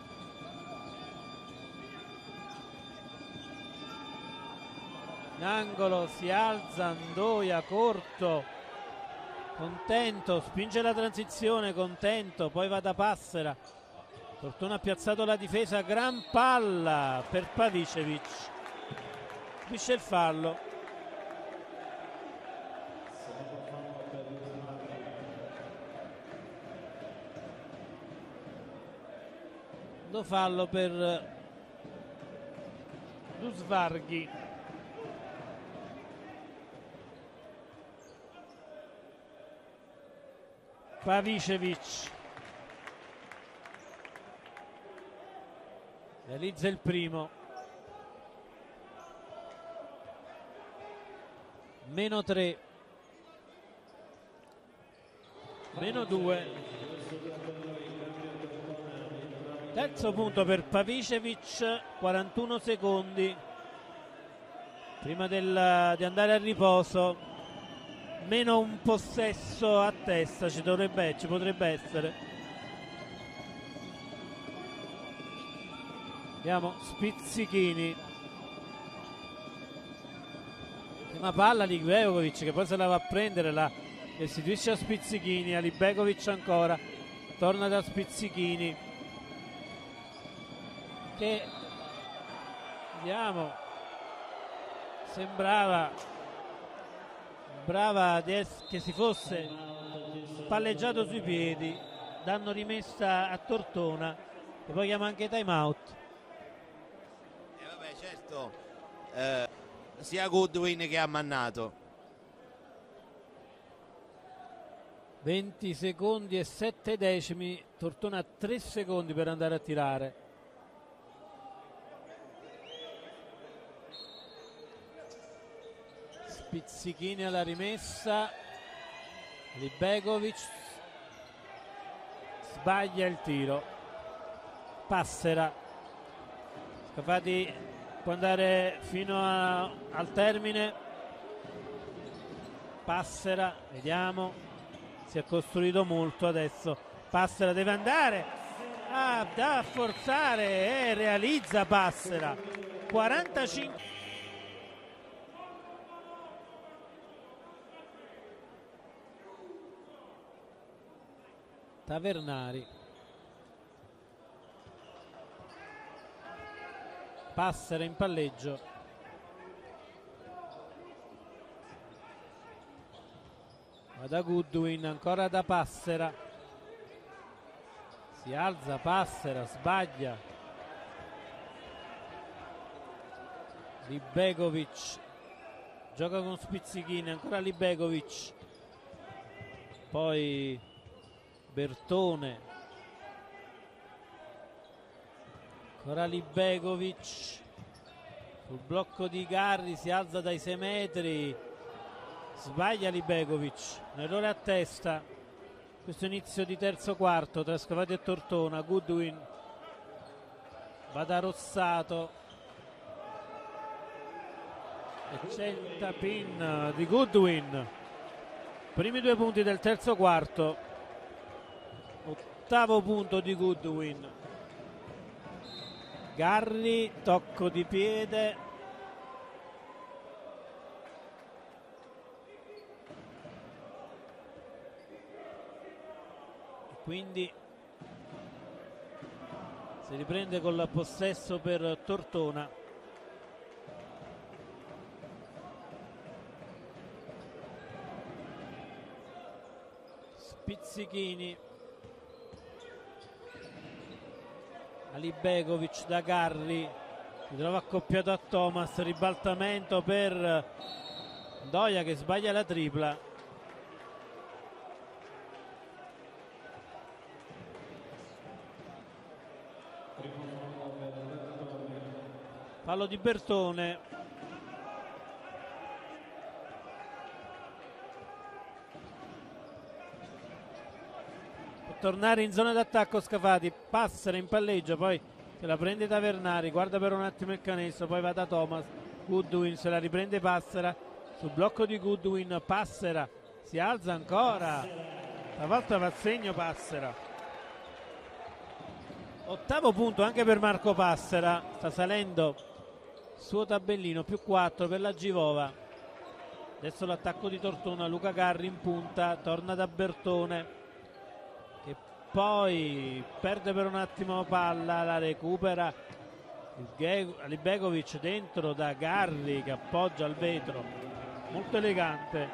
in angolo si alza Ndoia corto, Contento, spinge la transizione, Contento, poi va da Passera. Tortona ha piazzato la difesa, gran palla per Pavicevic. Subisce il fallo. Lo fallo per Dusvarghi. Pavicevic realizza il primo. Meno tre, meno due. Terzo punto per Pavicevic, quarantuno secondi prima del, di andare a riposo. Meno un possesso a testa ci dovrebbe, ci potrebbe essere. Vediamo Spizzichini. Prima palla di Libegovic che poi se la va a prendere, la restituisce a Spizzichini. A Libegovic ancora, torna da Spizzichini che, vediamo, sembrava brava che si fosse palleggiato sui piedi. Danno rimessa a Tortona e poi chiama anche time out. E eh vabbè, certo, eh, sia Goodwin che Ammannato. venti secondi e sette decimi. Tortona ha tre secondi per andare a tirare. Spizzichini alla rimessa, Libegovic sbaglia il tiro. Passera, Scafati può andare fino a, al termine. Passera, vediamo, si è costruito molto adesso. Passera deve andare ah, da forzare e realizza Passera. quarantacinque. Tavernari, Passera in palleggio, va da Goodwin, ancora da Passera, si alza Passera, sbaglia, Libegovic gioca con Spizzichini, ancora Libegovic, poi Bertone, ancora Libegovic sul blocco di Garri, si alza dai sei metri, sbaglia Libegovic, un errore a testa. Questo inizio di terzo quarto tra Scafati e Tortona. Goodwin va da Rossato e c'è il tap-in di Goodwin. Primi due punti del terzo quarto. Ottavo punto di Goodwin. Garri, tocco di piede, quindi si riprende col possesso per Tortona. Spizzichini, Libegovic da Garri, si trova accoppiato a Thomas, ribaltamento per Ndoia che sbaglia la tripla. Fallo di Bertone. Tornare in zona d'attacco Scafati, Passera in palleggio, poi se la prende Tavernari, guarda per un attimo il canestro, poi va da Thomas. Goodwin se la riprende Passera, sul blocco di Goodwin Passera si alza ancora, stavolta va a segno Passera. Ottavo punto anche per Marco Passera, sta salendo suo tabellino, più quattro per la Givova. Adesso l'attacco di Tortona, Luca Garri in punta, torna da Bertone che poi perde per un attimo palla, la recupera Alibegovic dentro da Garri che appoggia al vetro, molto elegante.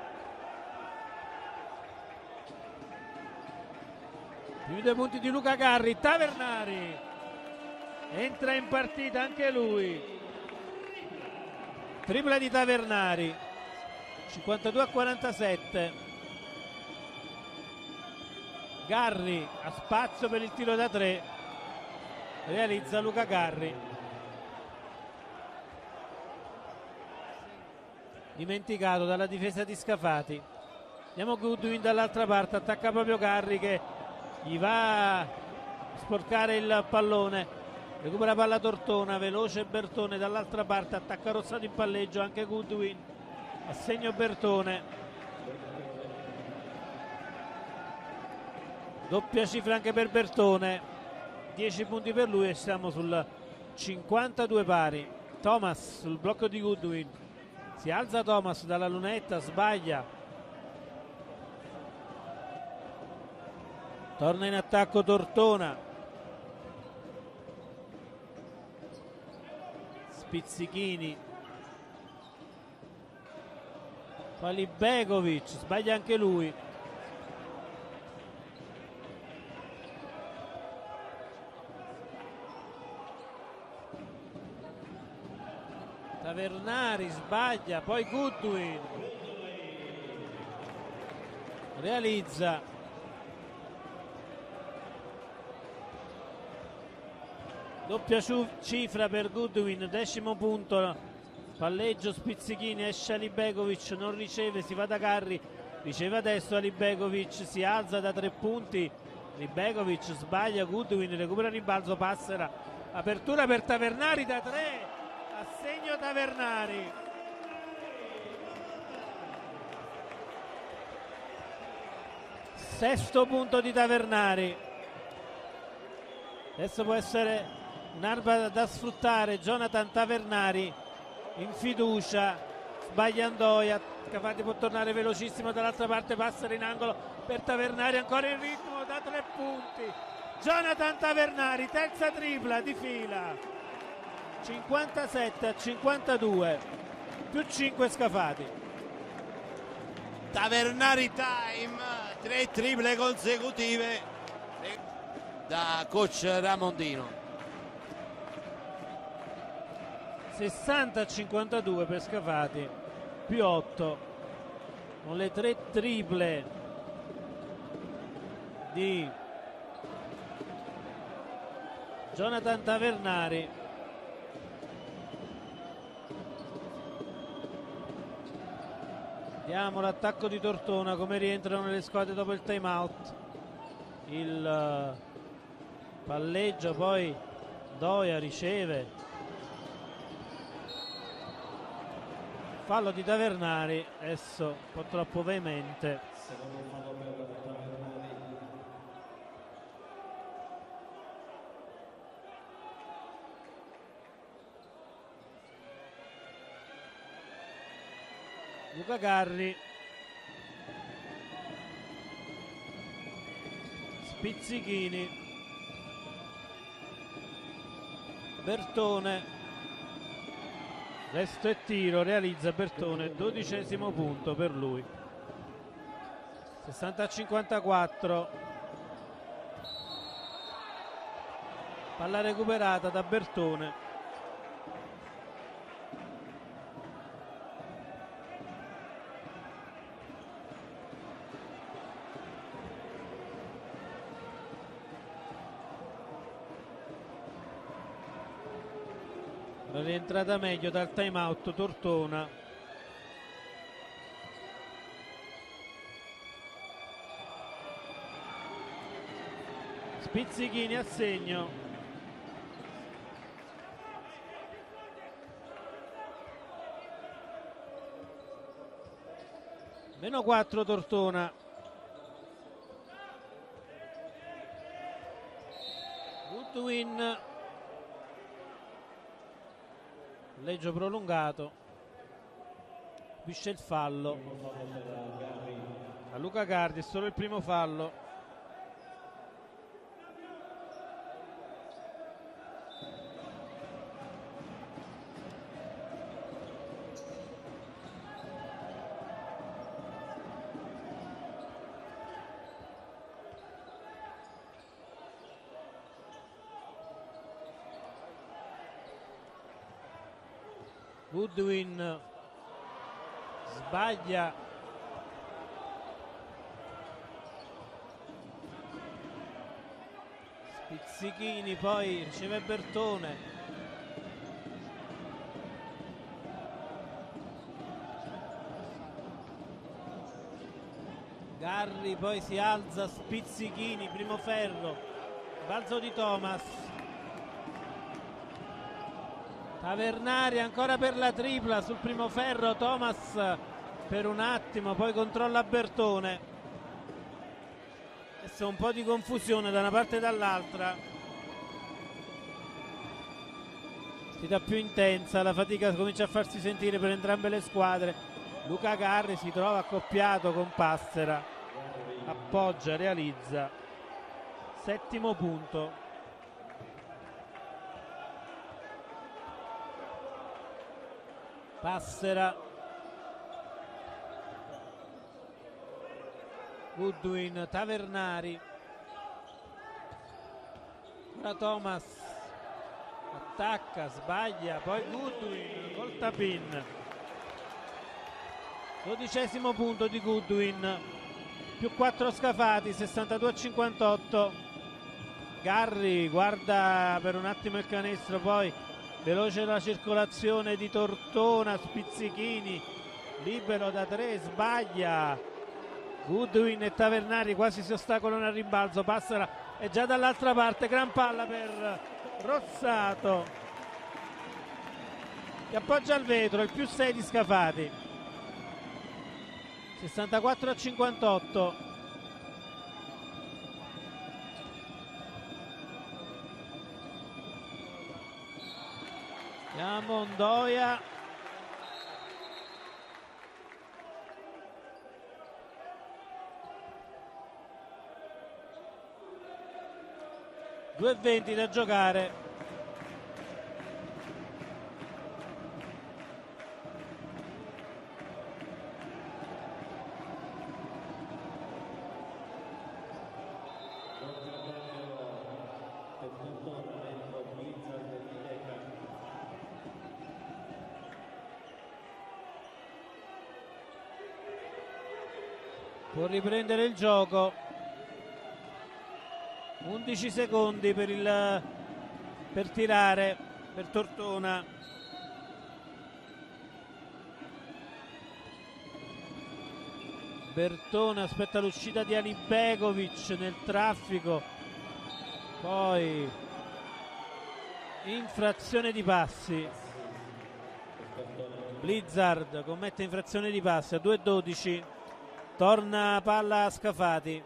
Più due punti di Luca Garri, Tavernari entra in partita anche lui, tripla di Tavernari, cinquantadue a quarantasette. Garri ha spazio per il tiro da tre, realizza Luca Garri. Dimenticato dalla difesa di Scafati. Andiamo Goodwin dall'altra parte, attacca proprio Garri che gli va a sporcare il pallone, recupera palla Tortona, veloce Bertone dall'altra parte, attacca Rossato in palleggio, anche Goodwin, assegno Bertone, doppia cifra anche per Bertone, dieci punti per lui e siamo sul cinquantadue pari. Thomas sul blocco di Goodwin, si alza Thomas dalla lunetta, sbaglia, torna in attacco Tortona, Spizzichini, poi Begovic, sbaglia anche lui, Tavernari sbaglia, poi Goodwin realizza, doppia cifra per Goodwin, decimo punto, palleggio Spizzichini, esce Alibegovic, non riceve, si va da Garri, riceve adesso Alibegovic, si alza da tre punti, Alibegovic sbaglia, Goodwin recupera il rimbalzo, Passera, apertura per Tavernari da tre, assegno Tavernari. Sesto punto di Tavernari. Adesso può essere un'arma da sfruttare Jonathan Tavernari in fiducia, sbaglia Andoia, Scafati può tornare velocissimo dall'altra parte, Passera in angolo per Tavernari, ancora in ritmo da tre punti Jonathan Tavernari, terza tripla di fila, cinquantasette a cinquantadue, più cinque Scafati. Tavernari time, tre triple consecutive da coach Ramondino. sessanta a cinquantadue per Scafati, più otto con le tre triple di Jonathan Tavernari. Vediamo l'attacco di Tortona, come rientrano le squadre dopo il time out, il palleggio, poi Doia riceve, fallo di Tavernari, adesso un po' troppo veemente. Secondo fallo per Tavernari. Luca Garri, Spizzichini, Bertone, resto e tiro, realizza Bertone, dodicesimo punto per lui. sessanta a cinquantaquattro, palla recuperata da Bertone. Rientrata meglio dal time out Tortona. Spizzichini a segno. Meno quattro Tortona. Goodwin, leggio prolungato, subisce il fallo a Luca Gardi, è solo il primo fallo. Goodwin sbaglia, Spizzichini poi riceve Bertone, Garri poi si alza, Spizzichini, primo ferro, balzo di Thomas, Tavernari ancora per la tripla sul primo ferro, Thomas per un attimo, poi controlla Bertone. Adesso un po' di confusione da una parte e dall'altra, partita più intensa, la fatica comincia a farsi sentire per entrambe le squadre. Luca Garri si trova accoppiato con Passera, appoggia, realizza, settimo punto. Passera, Goodwin, Tavernari, ora Thomas attacca, sbaglia, poi Goodwin col tap-in, dodicesimo punto di Goodwin, più quattro Scafati, sessantadue a cinquantotto. Garri guarda per un attimo il canestro, poi veloce la circolazione di Tortona, Spizzichini libero da tre, sbaglia, Goodwin e Tavernari quasi si ostacolano al rimbalzo, Passera è già dall'altra parte, gran palla per Rossato che appoggia al vetro, il più sei di Scafati, sessantaquattro a cinquantotto. Andiamo, Ndoia, due e venti da giocare. Può riprendere il gioco, undici secondi per, il, per tirare per Tortona. Bertone aspetta l'uscita di Alibegovic nel traffico, poi infrazione di passi, Blizzard commette infrazione di passi a due e dodici. Torna palla a Scafati,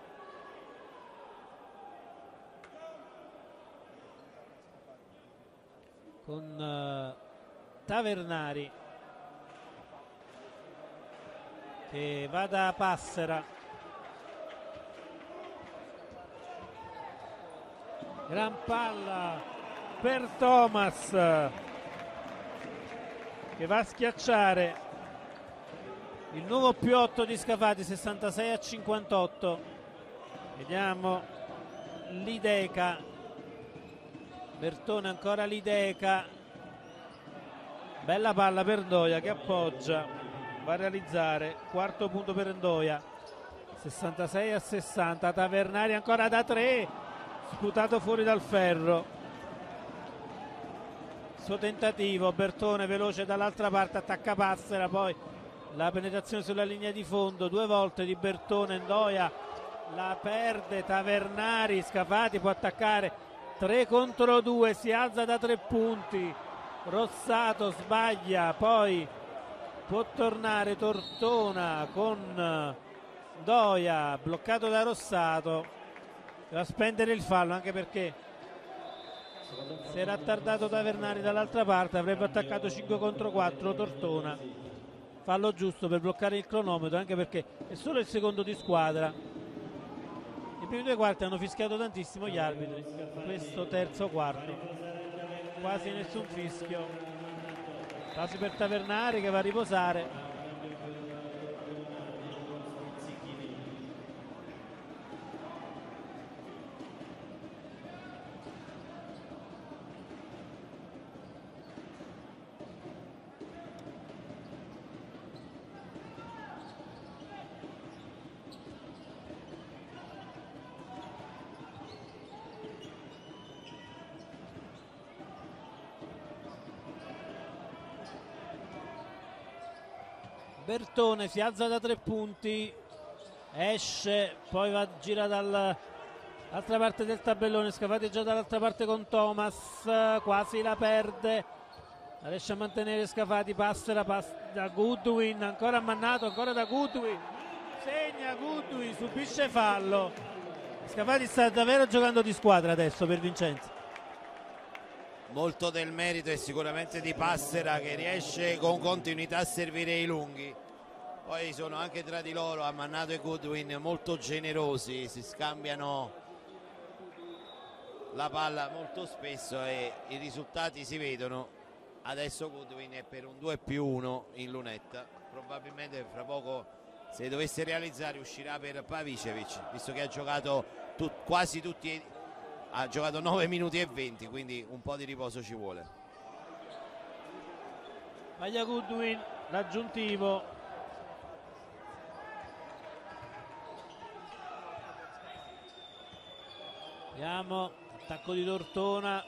con uh, Tavernari che va da Passera, gran palla per Thomas che va a schiacciare il nuovo più otto di Scafati, sessantasei a cinquantotto. Vediamo l'Ideca, Bertone ancora l'Ideca, bella palla per Ndoia che appoggia, va a realizzare, quarto punto per Ndoia, sessantasei a sessanta. Tavernari ancora da tre, sputato fuori dal ferro, suo tentativo, Bertone veloce dall'altra parte, attacca Passera, poi la penetrazione sulla linea di fondo due volte di Bertone, Ndoia la perde, Tavernari, Scafati può attaccare, tre contro due, si alza da tre punti, Rossato sbaglia, poi può tornare Tortona con Ndoia bloccato da Rossato, va a spendere il fallo anche perché si era attardato Tavernari dall'altra parte, avrebbe attaccato cinque contro quattro Tortona. fallo giusto per bloccare il cronometro, anche perché è solo il secondo di squadra. I primi due quarti hanno fischiato tantissimo gli arbitri, questo terzo quarto quasi nessun fischio, quasi per Tavernari che va a riposare. Bertone si alza da tre punti, esce, poi va gira dall'altra parte del tabellone. Scafati già dall'altra parte con Thomas, quasi la perde, la riesce a mantenere Scafati, Passera, pass da Goodwin, ancora ammannato, ancora da Goodwin, segna Goodwin, subisce fallo. Scafati sta davvero giocando di squadra adesso per Vincenzo. Molto del merito è sicuramente di Passera, che riesce con continuità a servire i lunghi. Poi sono anche tra di loro, Ammannato e Goodwin, molto generosi, si scambiano la palla molto spesso e i risultati si vedono. Adesso Goodwin è per un due più uno in lunetta, probabilmente fra poco, se dovesse realizzare, uscirà per Pavicevic, visto che ha giocato tut quasi tutti, ha giocato nove minuti e venti, quindi un po' di riposo ci vuole. Maglia Goodwin, l'aggiuntivo. Vediamo, attacco di Tortona,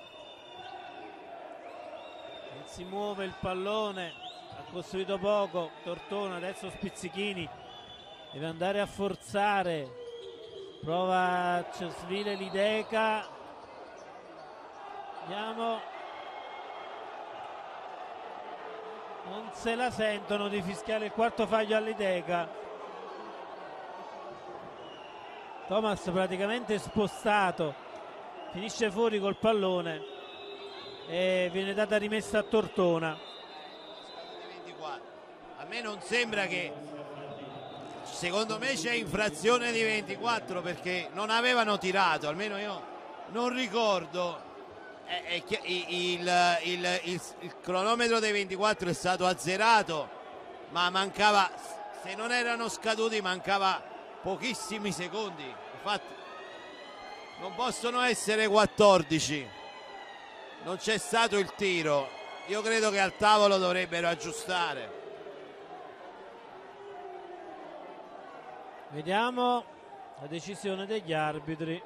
non si muove il pallone, ha costruito poco Tortona, adesso Spizzichini deve andare a forzare, prova a Cesvile Lideca, vediamo, non se la sentono di fischiare il quarto fallo all'Ideca. Thomas praticamente spostato, finisce fuori col pallone e viene data rimessa a Tortona. A me non sembra che, secondo me c'è infrazione di ventiquattro, perché non avevano tirato, almeno io non ricordo. È, è il, il, il, il, il cronometro dei ventiquattro è stato azzerato, ma mancava, se non erano scaduti, mancava pochissimi secondi. Infatti non possono essere quattordici, non c'è stato il tiro. Io credo che al tavolo dovrebbero aggiustare. Vediamo la decisione degli arbitri.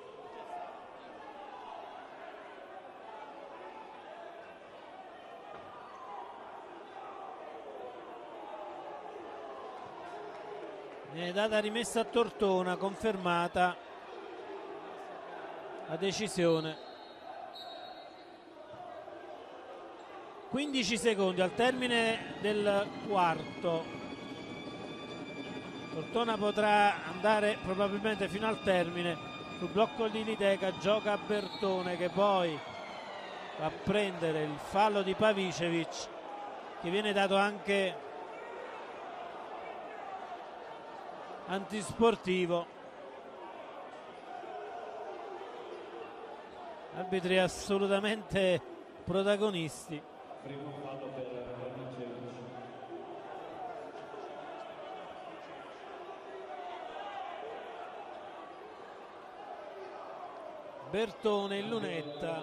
Viene data rimessa a Tortona, confermata la decisione. quindici secondi al termine del quarto. Tortona potrà andare probabilmente fino al termine. Sul blocco di Lideca gioca Bertone, che poi va a prendere il fallo di Pavicevic, che viene dato anche antisportivo. Arbitri assolutamente protagonisti. Primo fallo per Pavicevic. Bertone in lunetta.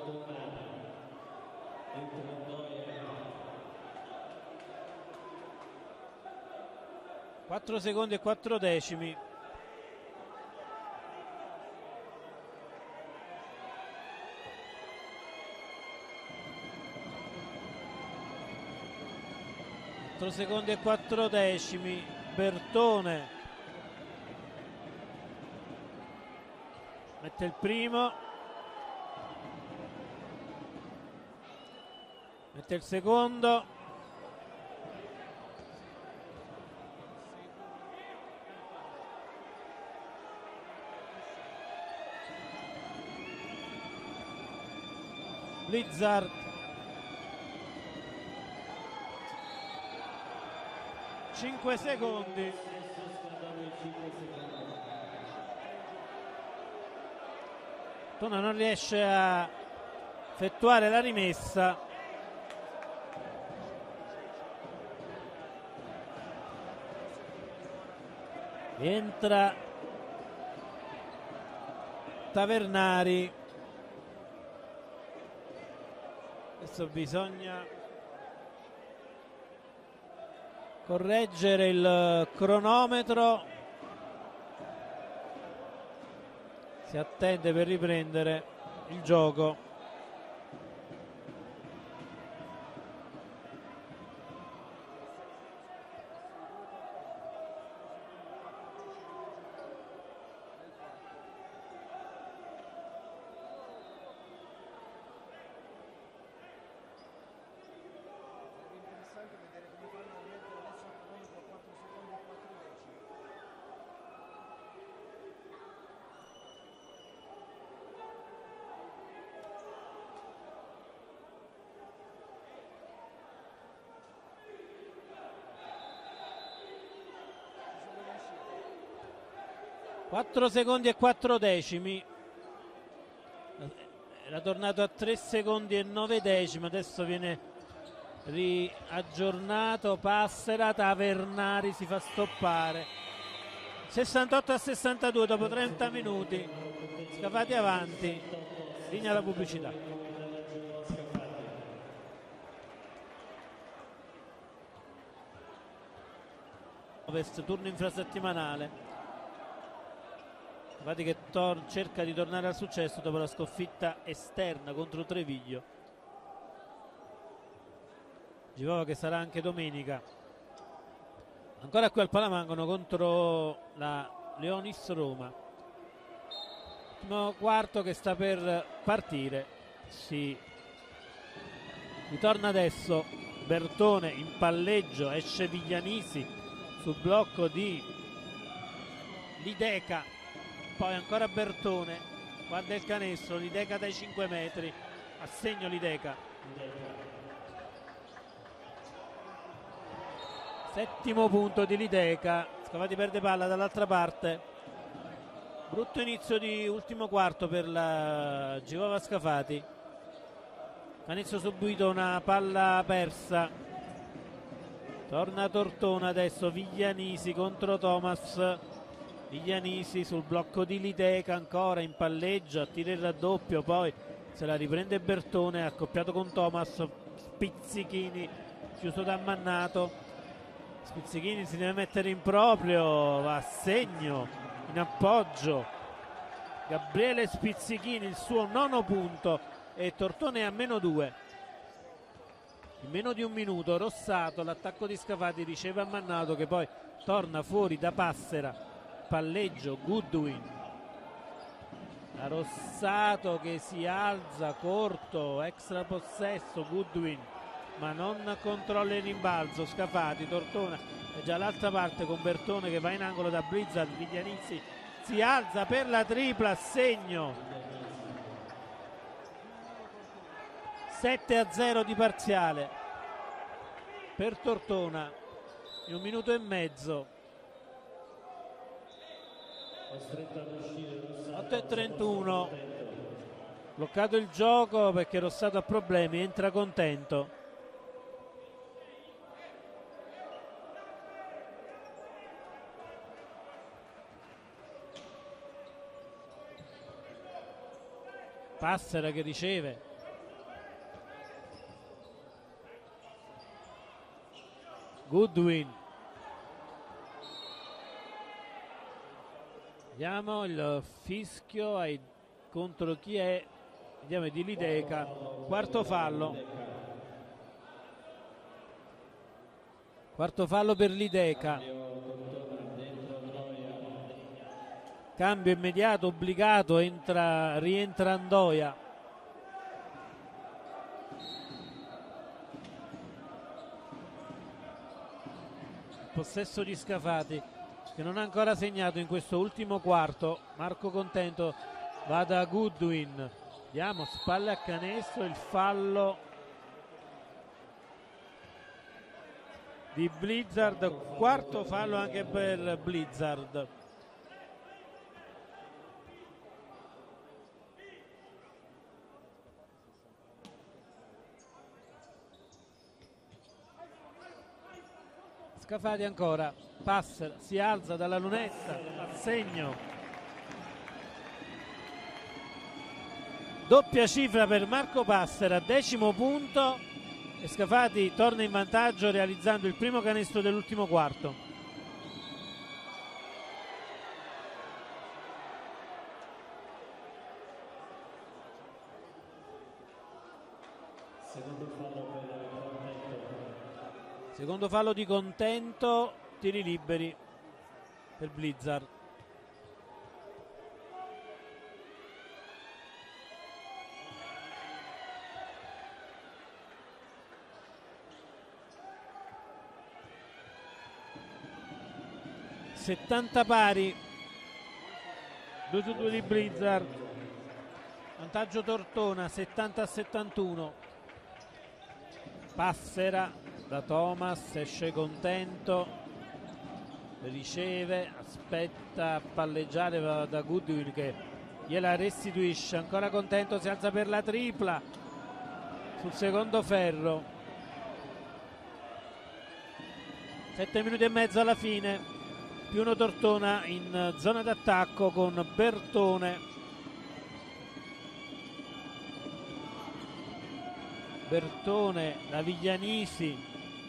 quattro secondi e quattro decimi. quattro secondi e quattro decimi. Bertone mette il primo, mette il secondo, Blizzard cinque secondi. Tortona non riesce a effettuare la rimessa. Entra Tavernari. Adesso bisogna correggere il cronometro. Si attende per riprendere il gioco. quattro secondi e quattro decimi. Era tornato a tre secondi e nove decimi, adesso viene riaggiornato. Passera, Tavernari si fa stoppare. sessantotto a sessantadue dopo trenta minuti. Scafati avanti, linea alla pubblicità. Ovest, turno infrasettimanale. Scafati che cerca di tornare al successo dopo la sconfitta esterna contro Treviglio. Givova che sarà anche domenica. Ancora qui al Palamangolo contro la Leonis Roma. Ultimo quarto che sta per partire. Si ritorna adesso Bertone in palleggio, esce Viglianisi sul blocco di Lideca. Poi ancora Bertone, guarda il canestro, Lideca dai cinque metri, a segno Lideca. Settimo punto di Lideca. Scafati perde palla dall'altra parte. Brutto inizio di ultimo quarto per la Givova Scafati. Canestro subito, una palla persa. Torna Tortona adesso, Viglianisi contro Thomas. Viglianisi sul blocco di Lideca, ancora in palleggio, attira il raddoppio, poi se la riprende Bertone, accoppiato con Thomas. Spizzichini chiuso da Mannato. Spizzichini si deve mettere in proprio, va a segno, in appoggio Gabriele Spizzichini, il suo nono punto, e Tortone a meno due. In meno di un minuto Rossato, l'attacco di Scafati, riceve a Mannato che poi torna fuori da Passera. Palleggio, Goodwin, la Rossato che si alza corto, extra possesso Goodwin, ma non controlla il rimbalzo. Scafati, Tortona è già l'altra parte con Bertone che va in angolo da Blizzard. Viglianisi si alza per la tripla, segno. Sette a zero di parziale per Tortona in un minuto e mezzo. otto e trentuno, bloccato il gioco perché Rossato ha problemi, entra Contento. Passera che riceve, Goodwin. Vediamo il fischio ai, contro chi è, vediamo, di Lideca. Quarto fallo. Quarto fallo per Lideca. Cambio immediato, obbligato, entra, rientra Andoia. Possesso di Scafati, che non ha ancora segnato in questo ultimo quarto. Marco Contento va da Goodwin. Vediamo, spalle a canestro, il fallo di Blizzard, quarto fallo anche per Blizzard. Scafati ancora, Passera si alza dalla lunetta, al segno, doppia cifra per Marco Passera, decimo punto, e Scafati torna in vantaggio realizzando il primo canestro dell'ultimo quarto. Secondo fallo per Contento. Secondo fallo di Contento, tiri liberi per Blizzard. settanta pari, due su due di Blizzard, vantaggio Tortona, settanta a settantuno. Passera da Thomas, esce Contento, riceve, aspetta a palleggiare, va da Goodwin che gliela restituisce, ancora Contento, si alza per la tripla sul secondo ferro. Sette minuti e mezzo alla fine, più uno Tortona in zona d'attacco con Bertone. Bertone da Viglianisi,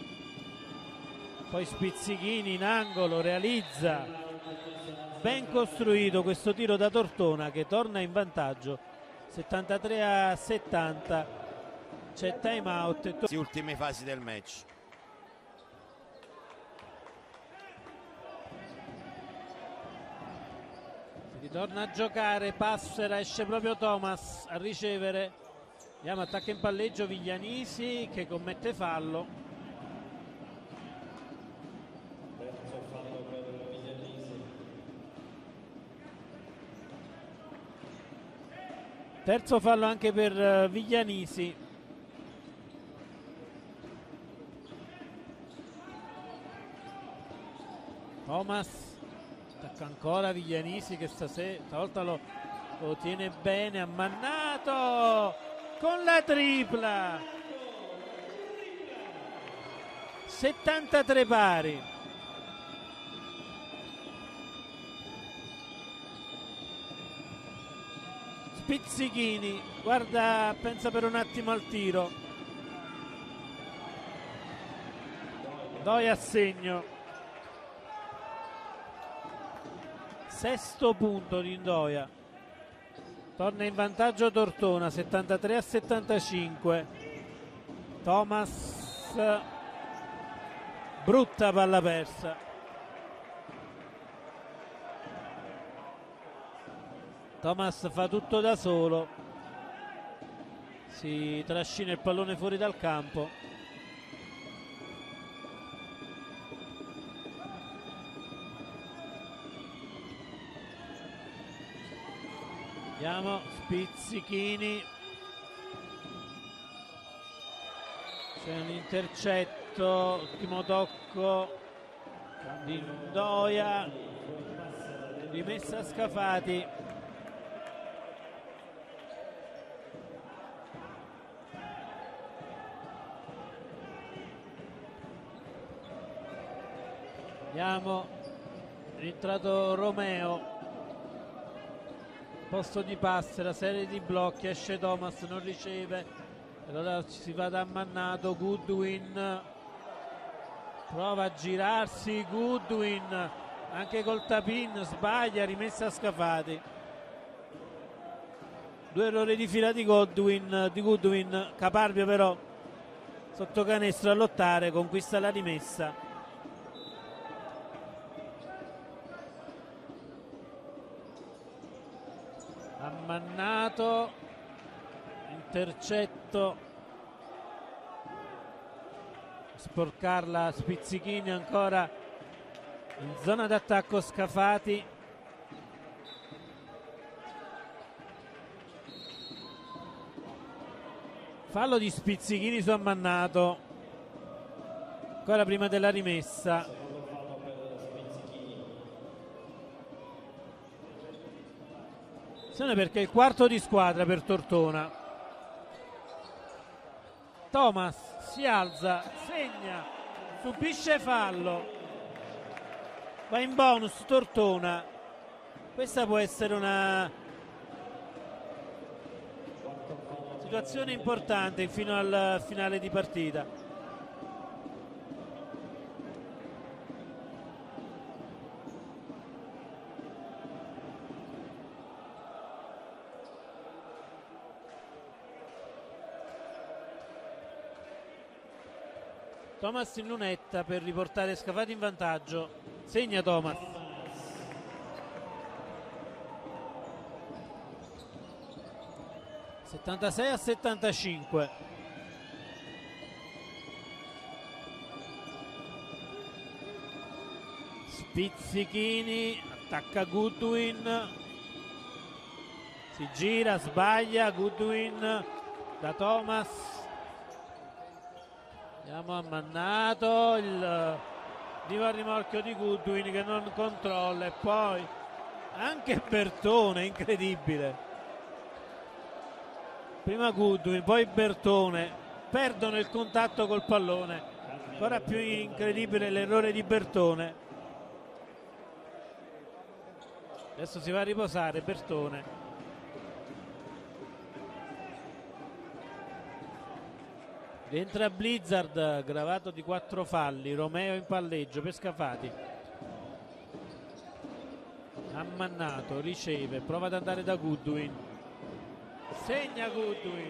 poi Spizzichini in angolo, realizza, ben costruito questo tiro da Tortona che torna in vantaggio settantatré a settanta. C'è time out. Le ultime fasi del match. Ritorna a giocare, Passera, esce proprio Thomas a ricevere. Andiamo, attacca in palleggio Viglianisi che commette fallo. Terzo fallo per Viglianisi. Terzo fallo anche per Viglianisi. Thomas attacca ancora Viglianisi che stasera, stavolta lo, lo tiene bene, ammannato con la tripla. settantatré pari. Spizzichini, guarda, pensa per un attimo al tiro. Doi a segno. Sesto punto di Indoia. Torna in vantaggio Tortona, settantatré a settantacinque. Thomas, brutta palla persa. Thomas fa tutto da solo, si trascina il pallone fuori dal campo. Vediamo, Spizzichini, c'è un intercetto, ultimo tocco di Indoia, rimessa a Scafati. Vediamo, è entrato Romeo, posto di Passera, serie di blocchi, esce Thomas, non riceve, allora si va da ammannato. Goodwin prova a girarsi, Goodwin anche col tapin sbaglia, rimessa a Scafati. Due errori di fila di Goodwin, di Goodwin, Caparbio però sotto canestro a lottare, conquista la rimessa. Ammannato, intercetto, sporcarla Spizzichini, ancora in zona d'attacco Scafati. Fallo di Spizzichini su Ammannato. ancora prima della rimessa. Attenzione perché è il quarto di squadra per Tortona. Thomas si alza, segna, subisce fallo, va in bonus Tortona. Questa può essere una situazione importante fino al finale di partita. Thomas in lunetta per riportare Scafati in vantaggio. Segna Thomas. settantasei a settantacinque. Spizzichini, attacca Goodwin, si gira, sbaglia, Goodwin da Thomas. Andiamo a Mannato, il viva il rimorchio di Goodwin che non controlla, e poi anche Bertone, incredibile. Prima Goodwin, poi Bertone, perdono il contatto col pallone. Ancora più incredibile l'errore di Bertone. Adesso si va a riposare Bertone. Entra Blizzard, gravato di quattro falli. Romeo in palleggio per Scafati. Ammannato, riceve, prova ad andare da Goodwin. Segna Goodwin.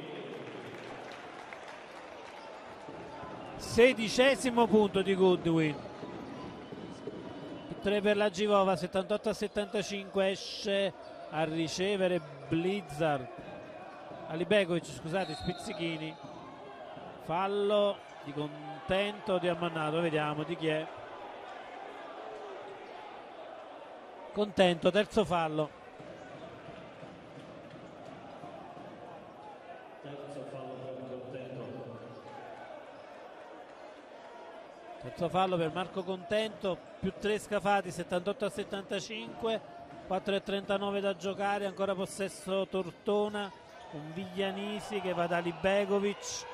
Sedicesimo punto di Goodwin. tre per la Givova, settantotto a settantacinque. Esce a ricevere Blizzard. Alibegovic, scusate, Spizzichini. Fallo di Contento, di Ammannato, vediamo di chi è. Contento, terzo fallo. Terzo fallo per Contento. Terzo fallo per Marco Contento, più tre Scafati, settantotto a settantacinque, quattro e trentanove da giocare, ancora possesso Tortona, un Viglianisi che va da Libegovic.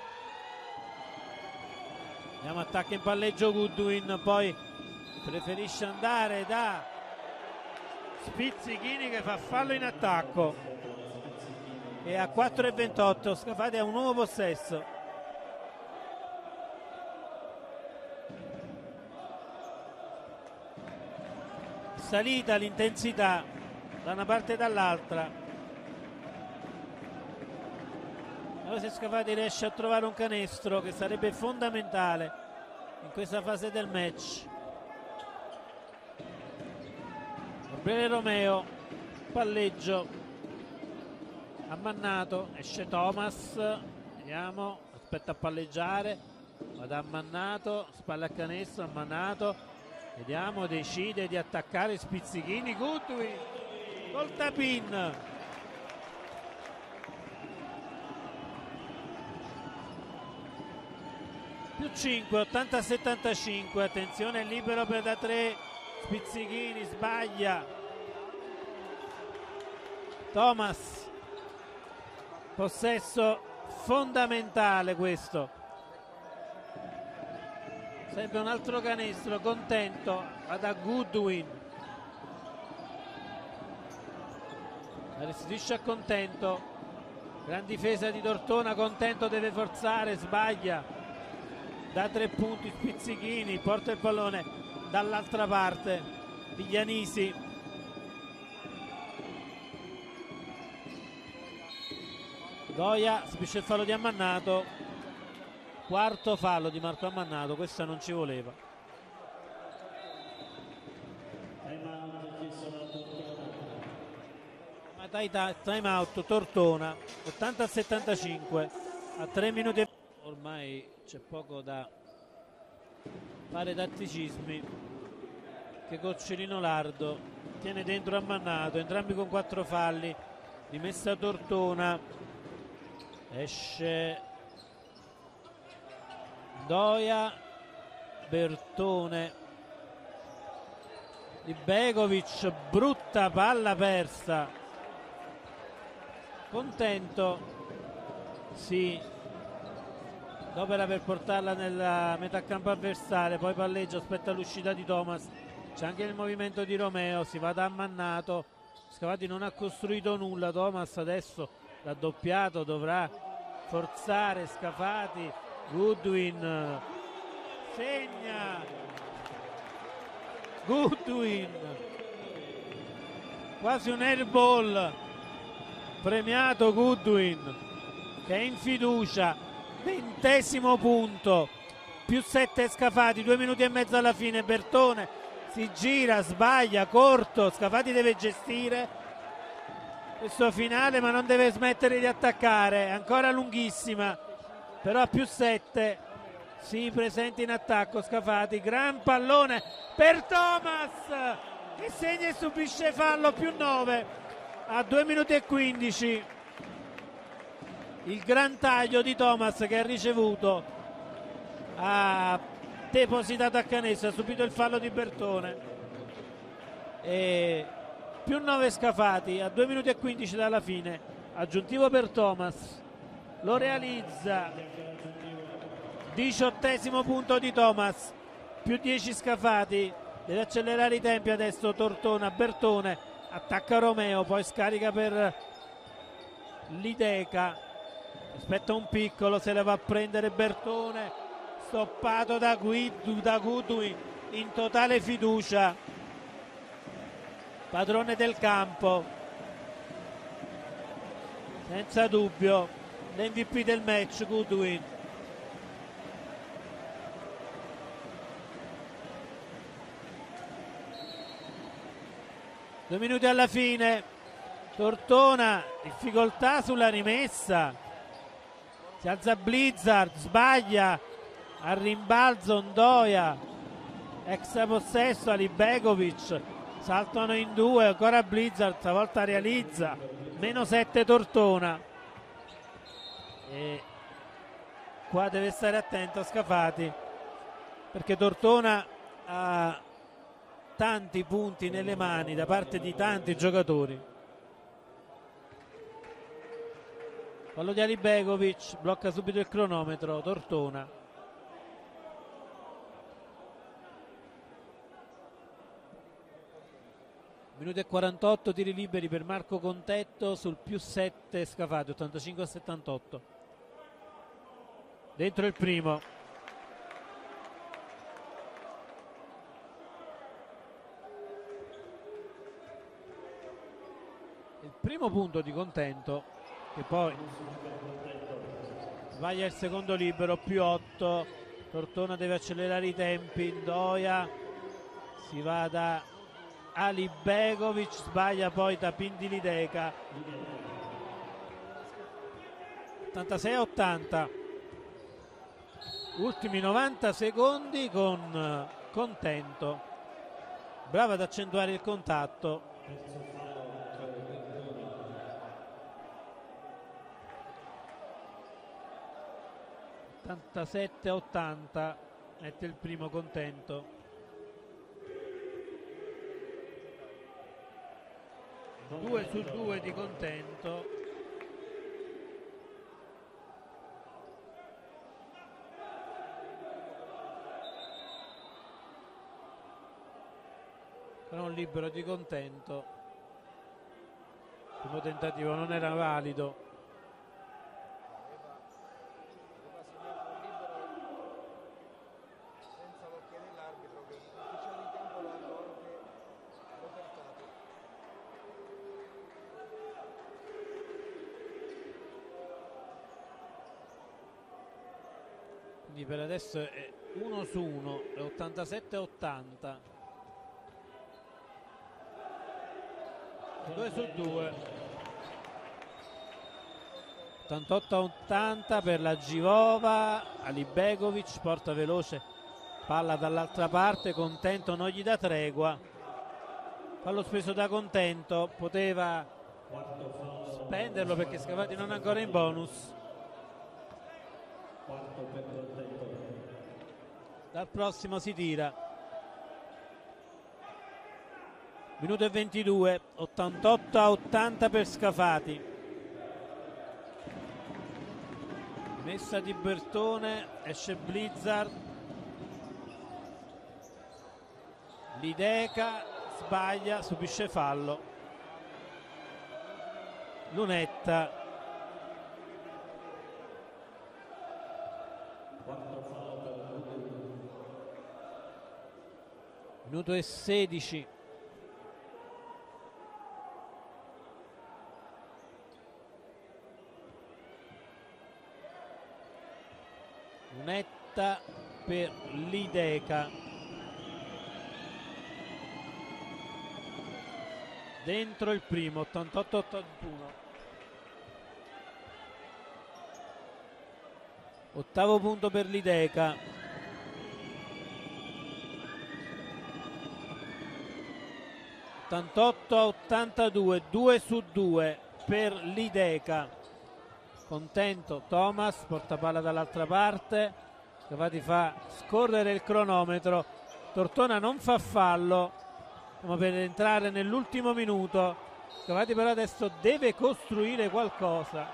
Andiamo, attacca in palleggio Goodwin, poi preferisce andare da Spizzichini che fa fallo in attacco. E a quattro e ventotto Scafati ha un nuovo possesso. Salita l'intensità da una parte e dall'altra. Allora se Scafati riesce a trovare un canestro, che sarebbe fondamentale in questa fase del match. Gabriele Romeo, palleggio, Ammannato, esce Thomas, vediamo, aspetta a palleggiare, va da Ammannato, spalla a canestro, Ammannato, vediamo, decide di attaccare Spizzichini, Goodwin col tap-in. Più cinque, ottanta a settantacinque, attenzione, libero per da tre, Spizzichini sbaglia, Thomas, possesso fondamentale questo, serve un altro canestro. Contento va da Goodwin, la restituisce a Contento, gran difesa di Tortona, Contento deve forzare, sbaglia, da tre punti Spizzichini, porta il pallone dall'altra parte, Viglianisi, Doia, subisce il fallo di Ammannato, quarto fallo di Marco Ammannato, questa non ci voleva. Ma dai, time out Tortona, ottanta a settantacinque, a tre minuti e... Ormai c'è poco da fare tatticismi, che Coccilino Lardo tiene dentro Ammannato, entrambi con quattro falli, rimessa Tortona, esce Doia, Bertone, Libegovic, brutta palla persa. Contento si adopera per portarla nella metà campo avversaria, poi palleggio, aspetta l'uscita di Thomas, c'è anche il movimento di Romeo, si va da Ammannato, Scafati non ha costruito nulla, Thomas adesso l'ha doppiato, dovrà forzare Scafati, Goodwin segna, Goodwin, quasi un airball, premiato Goodwin che è in fiducia, ventesimo punto, più sette Scafati, due minuti e mezzo alla fine, Bertone si gira, sbaglia, corto, Scafati deve gestire questo finale ma non deve smettere di attaccare, ancora lunghissima, però a più sette si presenta in attacco Scafati, gran pallone per Thomas che segna e subisce fallo, più nove a due minuti e quindici. Il gran taglio di Thomas che ha ricevuto, ha depositato a canestro, ha subito il fallo di Bertone e più nove Scafati a due minuti e quindici dalla fine, aggiuntivo per Thomas, lo realizza, diciottesimo punto di Thomas, più dieci Scafati, deve accelerare i tempi adesso Tortona, Bertone attacca Romeo, poi scarica per Lideca, aspetta un piccolo, se le va a prendere Bertone, stoppato da Guidu, da Goodwin in totale fiducia, padrone del campo senza dubbio, l'M V P del match Goodwin. Due minuti alla fine, Tortona, difficoltà sulla rimessa, si alza Blizzard, sbaglia, al rimbalzo Ndoia, ex possesso a Libegovic, saltano in due, ancora Blizzard, stavolta realizza, meno sette Tortona. E qua deve stare attento a Scafati, perché Tortona ha tanti punti nelle mani da parte di tanti giocatori. Fallo di Alibegovic, blocca subito il cronometro Tortona. Minuto e quarantotto, tiri liberi per Marco Contetto sul più sette Scafati, ottantacinque a settantotto. Dentro il primo. Il primo punto di Contento, che poi sbaglia il secondo libero, più otto. Tortona deve accelerare i tempi, Ndoia si va da Alibegovic, sbaglia poi Tapin di Lideca. ottantasei a ottanta, ultimi novanta secondi con Contento, bravo ad accentuare il contatto. ottantasette a ottanta, mette il primo Contento. due su due di Contento. Con un libero di Contento. Il primo tentativo non era valido. Quindi per adesso è uno su uno, è ottantasette a ottanta, due su due, ottantotto a ottanta per la Givova. Alibegovic porta veloce, palla dall'altra parte, Contento non gli dà tregua, fallo speso da Contento, poteva spenderlo perché Scafati non è ancora in bonus. dal prossimo si tira. Minuto e ventidue, ottantotto a ottanta per Scafati. Messa di Bertone, esce Blizzard, Lideca sbaglia, subisce fallo. Lunetta. Minuto e sedici. Lunetta per Lideca. Dentro il primo, ottantotto ottantuno. Ottavo punto per Lideca. ottantotto a ottantadue, due su due per Lideca. Contento Thomas, porta palla dall'altra parte. Scafati fa scorrere il cronometro. Tortona non fa fallo, come per entrare nell'ultimo minuto. Scafati però adesso deve costruire qualcosa.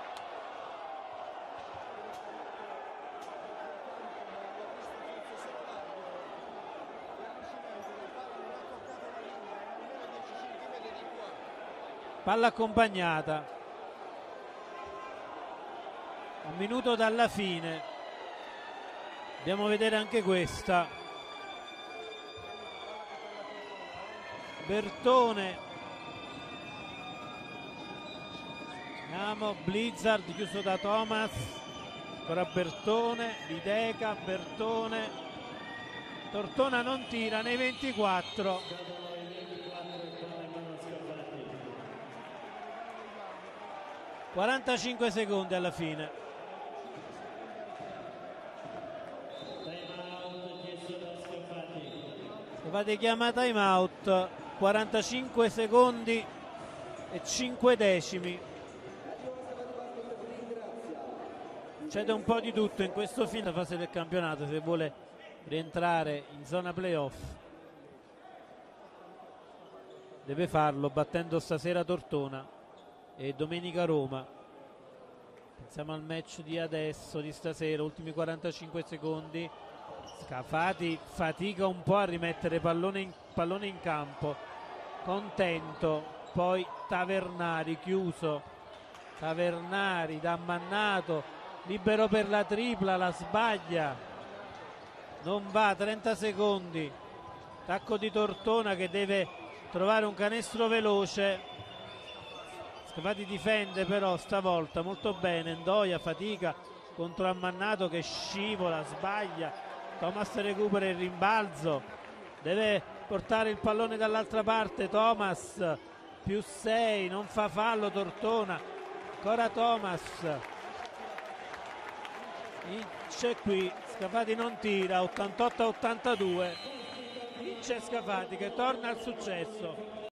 Palla accompagnata. Un minuto dalla fine. Andiamo a vedere anche questa. Bertone. Andiamo, Blizzard chiuso da Thomas. Ancora Bertone, Lideca, Bertone. Tortona non tira nei ventiquattro. quarantacinque secondi alla fine. Scafati chiama time out. quarantacinque secondi e cinque decimi. Succede un po' di tutto in questo fine fase del campionato se vuole rientrare in zona playoff. Deve farlo battendo stasera Tortona e domenica Roma. Pensiamo al match di adesso, di stasera, ultimi quarantacinque secondi. Scafati fatica un po' a rimettere pallone in, pallone in campo. Contento, poi Tavernari chiuso. Tavernari da Mannato, libero per la tripla, la sbaglia. Non va, trenta secondi. Tacco di Tortona che deve trovare un canestro veloce. Scafati difende però stavolta molto bene. Ndoia fatica contro Ammannato che scivola, sbaglia. Thomas recupera il rimbalzo, deve portare il pallone dall'altra parte. Thomas più sei, non fa fallo Tortona. Ancora Thomas, vince qui. Scafati non tira. Ottantotto a ottantadue. Vince Scafati che torna al successo.